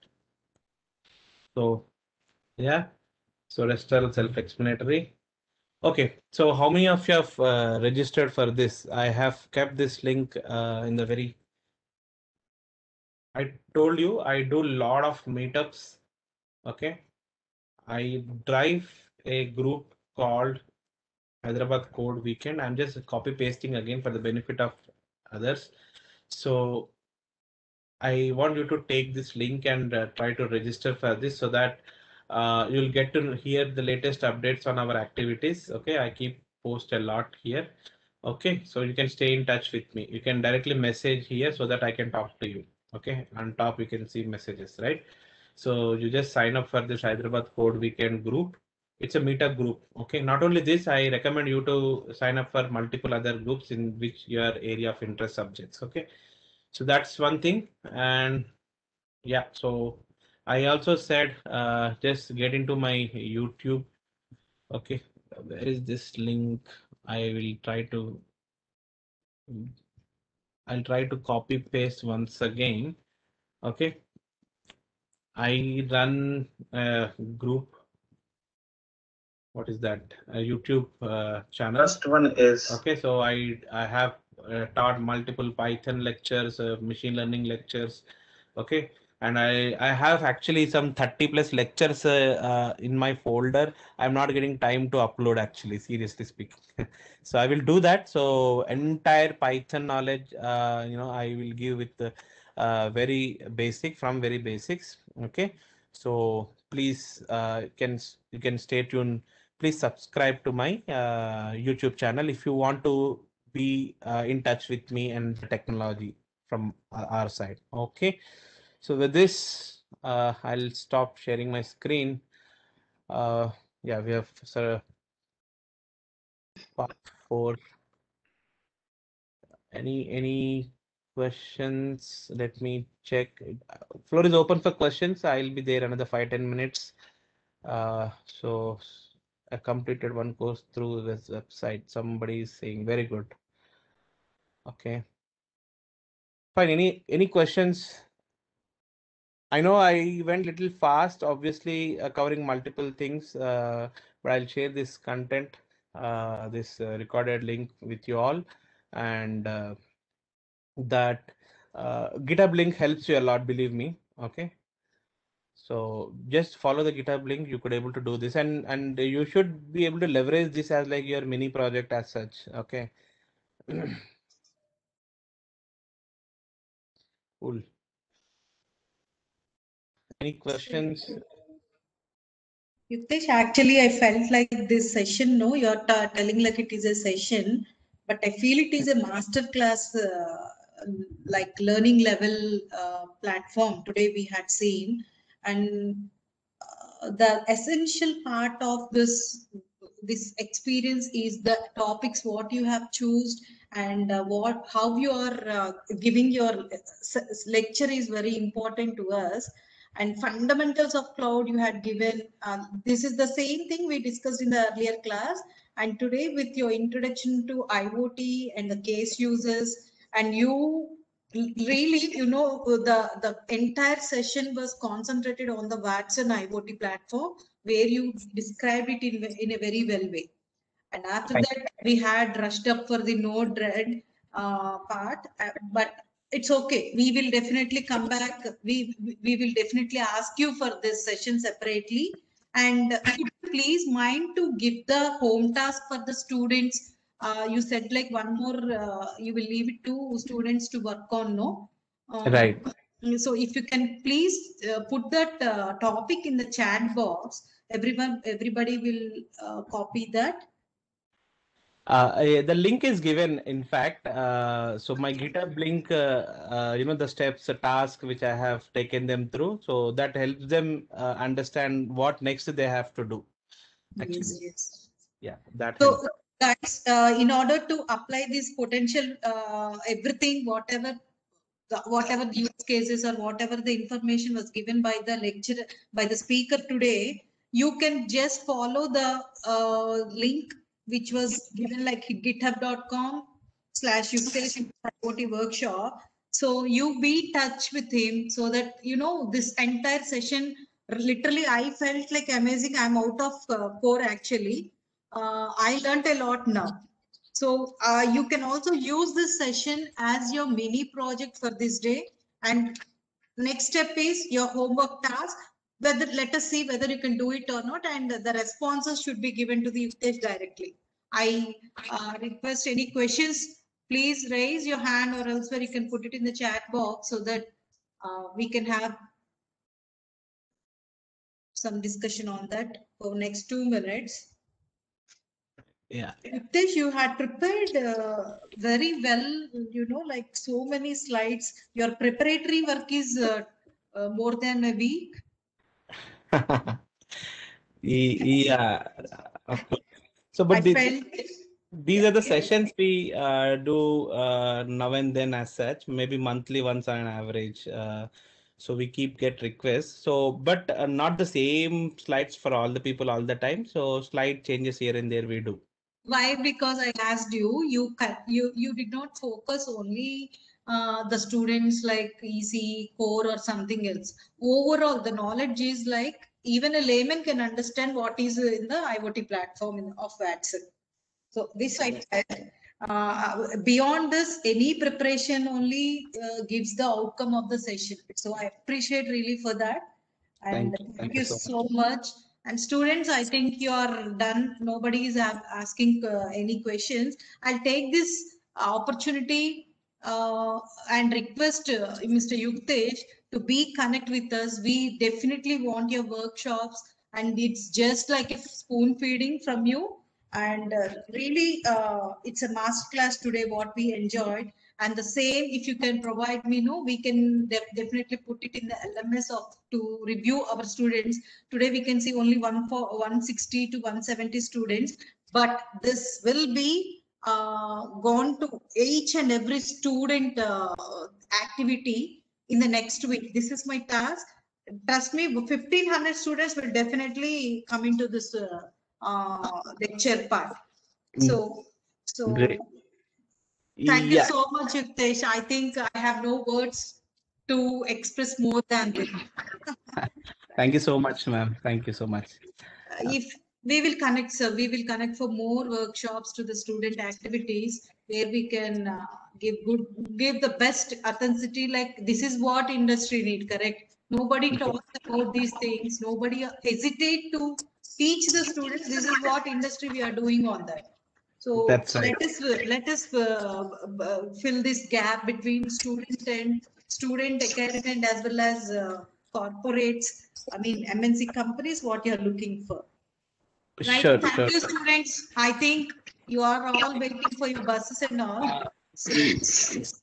So yeah, so rest are self-explanatory. Okay, so how many of you have registered for this? I have kept this link in the very. I told you I do a lot of meetups. Okay, I drive a group called Hyderabad Code Weekend. I'm just copy pasting again for the benefit of others. So I want you to take this link and try to register for this so that you'll get to hear the latest updates on our activities. Okay, I keep post a lot here. Okay, so you can stay in touch with me. You can directly message here so that I can talk to you. Okay, on top you can see messages, right? So you just sign up for this Hyderabad Code Weekend group. It's a meetup group. Okay, not only this, I recommend you to sign up for multiple other groups in which your area of interest subjects. Okay, so that's one thing. And yeah, so I also said just get into my YouTube. Okay, where is this link? I will try to. I'll try to copy paste once again. Okay, I run a group. What is that? A YouTube channel. First one is okay. So I have taught multiple Python lectures, machine learning lectures. Okay, and I have actually some 30 plus lectures in my folder. I'm not getting time to upload actually, seriously speaking. So I will do that. So entire Python knowledge, I will give with the very basic from very basics. Okay, so please you can stay tuned. Please subscribe to my YouTube channel if you want to be in touch with me and the technology from our side. Okay. So with this, I'll stop sharing my screen. Yeah, we have part 4. Any questions? Let me check. Floor is open for questions. I'll be there another 5-10 minutes. So I completed one course through this website. Somebody is saying very good. Okay. Fine. Any questions? I know I went a little fast, obviously covering multiple things, but I'll share this content, this recorded link with you all, and that GitHub link helps you a lot, believe me. Okay, so just follow the GitHub link. You could able to do this, and you should be able to leverage this as like your mini project as such. Okay. Cool. Any questions? Yuktesh, actually, I felt like this session, no, you're telling like it is a session, but I feel it is a masterclass, like learning level platform today we had seen. And the essential part of this this experience is the topics what you have chosen, and how you are giving your lecture is very important to us. And fundamentals of cloud you had given. This is the same thing we discussed in the earlier class. And today with your introduction to IoT and the case users, and you really, the entire session was concentrated on the Watson IoT platform, where you described it in a very well way. And after that, we had rushed up for the Node-RED part, but it's okay. We will definitely come back. We will definitely ask you for this session separately. And could you please mind to give the home task for the students? You said like one more, you will leave it to students to work on, no? Right. So if you can please put that topic in the chat box, everybody will copy that. The link is given, in fact. So my GitHub link, the steps, the task which I have taken them through. So that helps them understand what next they have to do. Actually, Yes, yes. yeah, that So, helps. guys, in order to apply this potential, everything, whatever the use cases or whatever the information was given by the lecturer, by the speaker today, you can just follow the link which was given like github.com/Yuktesh IoT workshop. So you be touch with him so that, this entire session, literally I felt like amazing. I'm out of core actually. I learned a lot now. So you can also use this session as your mini project for this day. And next step is your homework task. Let us see whether you can do it or not. And the responses should be given to the Yuktesh directly. I request any questions, please raise your hand, or else where you can put it in the chat box so that we can have some discussion on that for next 2 minutes. Yeah. Yuktesh, you had prepared very well, like so many slides. Your preparatory work is more than a week. Yeah. Of course. So, I but felt these are the sessions we do now and then as such, maybe monthly once on average. So we get requests. So, but not the same slides for all the people all the time. So slide changes here and there we do. why? Because I asked you, you did not focus only the students like EC, core or something else. Overall, the knowledge is like even a layman can understand what is in the IoT platform of Watson. So this I felt. Beyond this, any preparation only gives the outcome of the session. So I appreciate really for that. And thank you so much. And students, I think you are done. Nobody is asking any questions. I'll take this opportunity and request Mr. Yuktesh to be connect with us. We definitely want your workshops, and it's just like a spoon feeding from you. And really, it's a masterclass today, what we enjoyed. And the same, if you can provide me, we can definitely put it in the LMS to review our students. Today, we can see only 160 to 170 students, but this will be gone to each and every student activity in the next week. This is my task. Trust me, 1,500 students will definitely come into this lecture part. So Great. Thank you so much, Yuktesh. I think I have no words to express more than this. Thank you so much, ma'am. Thank you so much. If we will connect, sir, we will connect for more workshops to the student activities where we can give the best authenticity. Like this is what industry need, correct? Nobody talks about these things. Nobody hesitate to teach the students. This is what industry we are doing on that. So that's right. let us fill this gap between student academy as well as corporates. I mean MNC companies. What you are looking for. Right. Sure, Thank you, students. I think you are all waiting for your buses and all. So,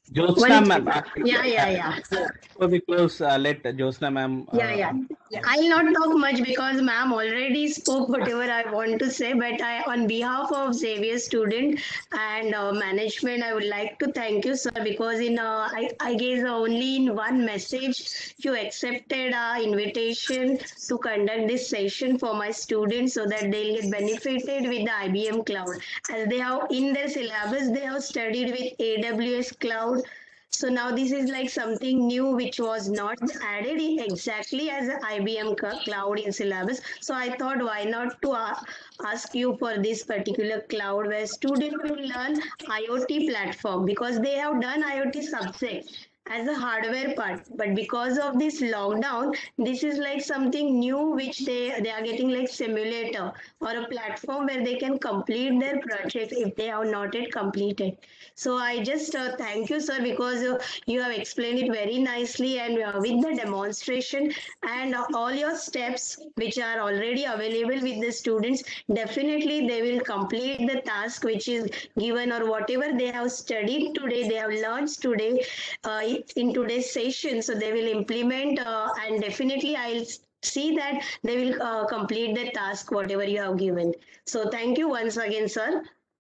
Jyotsna One, ma'am. yeah. Before we close, let Jyotsna ma'am. Yeah. I'll not talk much because ma'am already spoke whatever I want to say. But on behalf of Xavier student and management, I would like to thank you, sir, because I guess only in one message you accepted our invitation to conduct this session for my students so that they'll get benefited with the IBM Cloud. As they have in their syllabus, they have studied with AWS Cloud. So now this is like something new which was not added exactly as a IBM cloud in syllabus. So I thought why not to ask you for this particular cloud where students will learn IoT platform because they have done IoT subject as a hardware part, but because of this lockdown this is like something new which they are getting like simulator or a platform where they can complete their project if they have not yet completed. So I just thank you, sir, because you have explained it very nicely and with the demonstration and all your steps which are already available with the students, definitely they will complete the task which is given or whatever they have studied today, they have learned today in today's session. So they will implement and definitely I'll see that they will complete the task whatever you have given. So thank you once again, sir.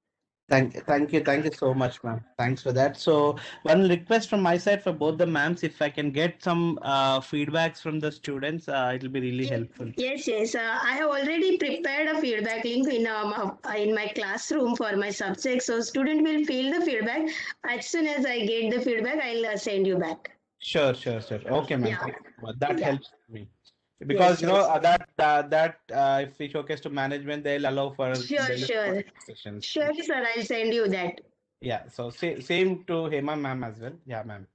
Thank you so much, ma'am. Thanks for that. So, one request from my side for both the ma'ams, if I can get some feedbacks from the students, it'll be really helpful. Yes. I have already prepared a feedback link in my classroom for my subject. So student will fill the feedback. As soon as I get the feedback, I'll send you back. Sure. Okay, ma'am. Yeah. Thank you so much. That Yeah. helps me because Yes. that if we showcase to management, they'll allow for Sure. sessions. Sure, sir. I'll send you that. Yeah. So same to Hema ma'am as well. Yeah, ma'am.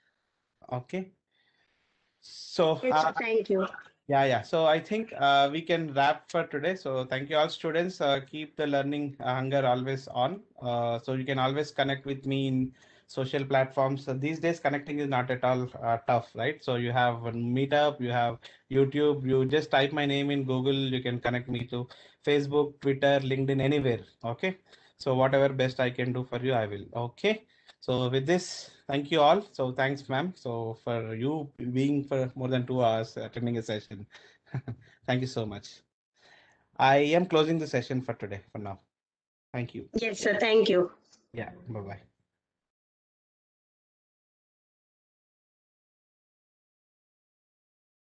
Okay. So Yes, sir. Thank you. yeah. So I think we can wrap for today. So thank you all students. Keep the learning hunger always on. So you can always connect with me in social platforms. These days connecting is not at all tough, right? So you have Meetup, you have YouTube. You just type my name in Google. You can connect me to Facebook, Twitter, LinkedIn, anywhere. Okay. So whatever best I can do for you, I will. Okay. So with this, thank you all. So thanks, ma'am. So for you being for more than 2 hours attending a session. Thank you so much. I am closing the session for today for now. Thank you. Yes, sir. Thank you. Yeah. Bye-bye.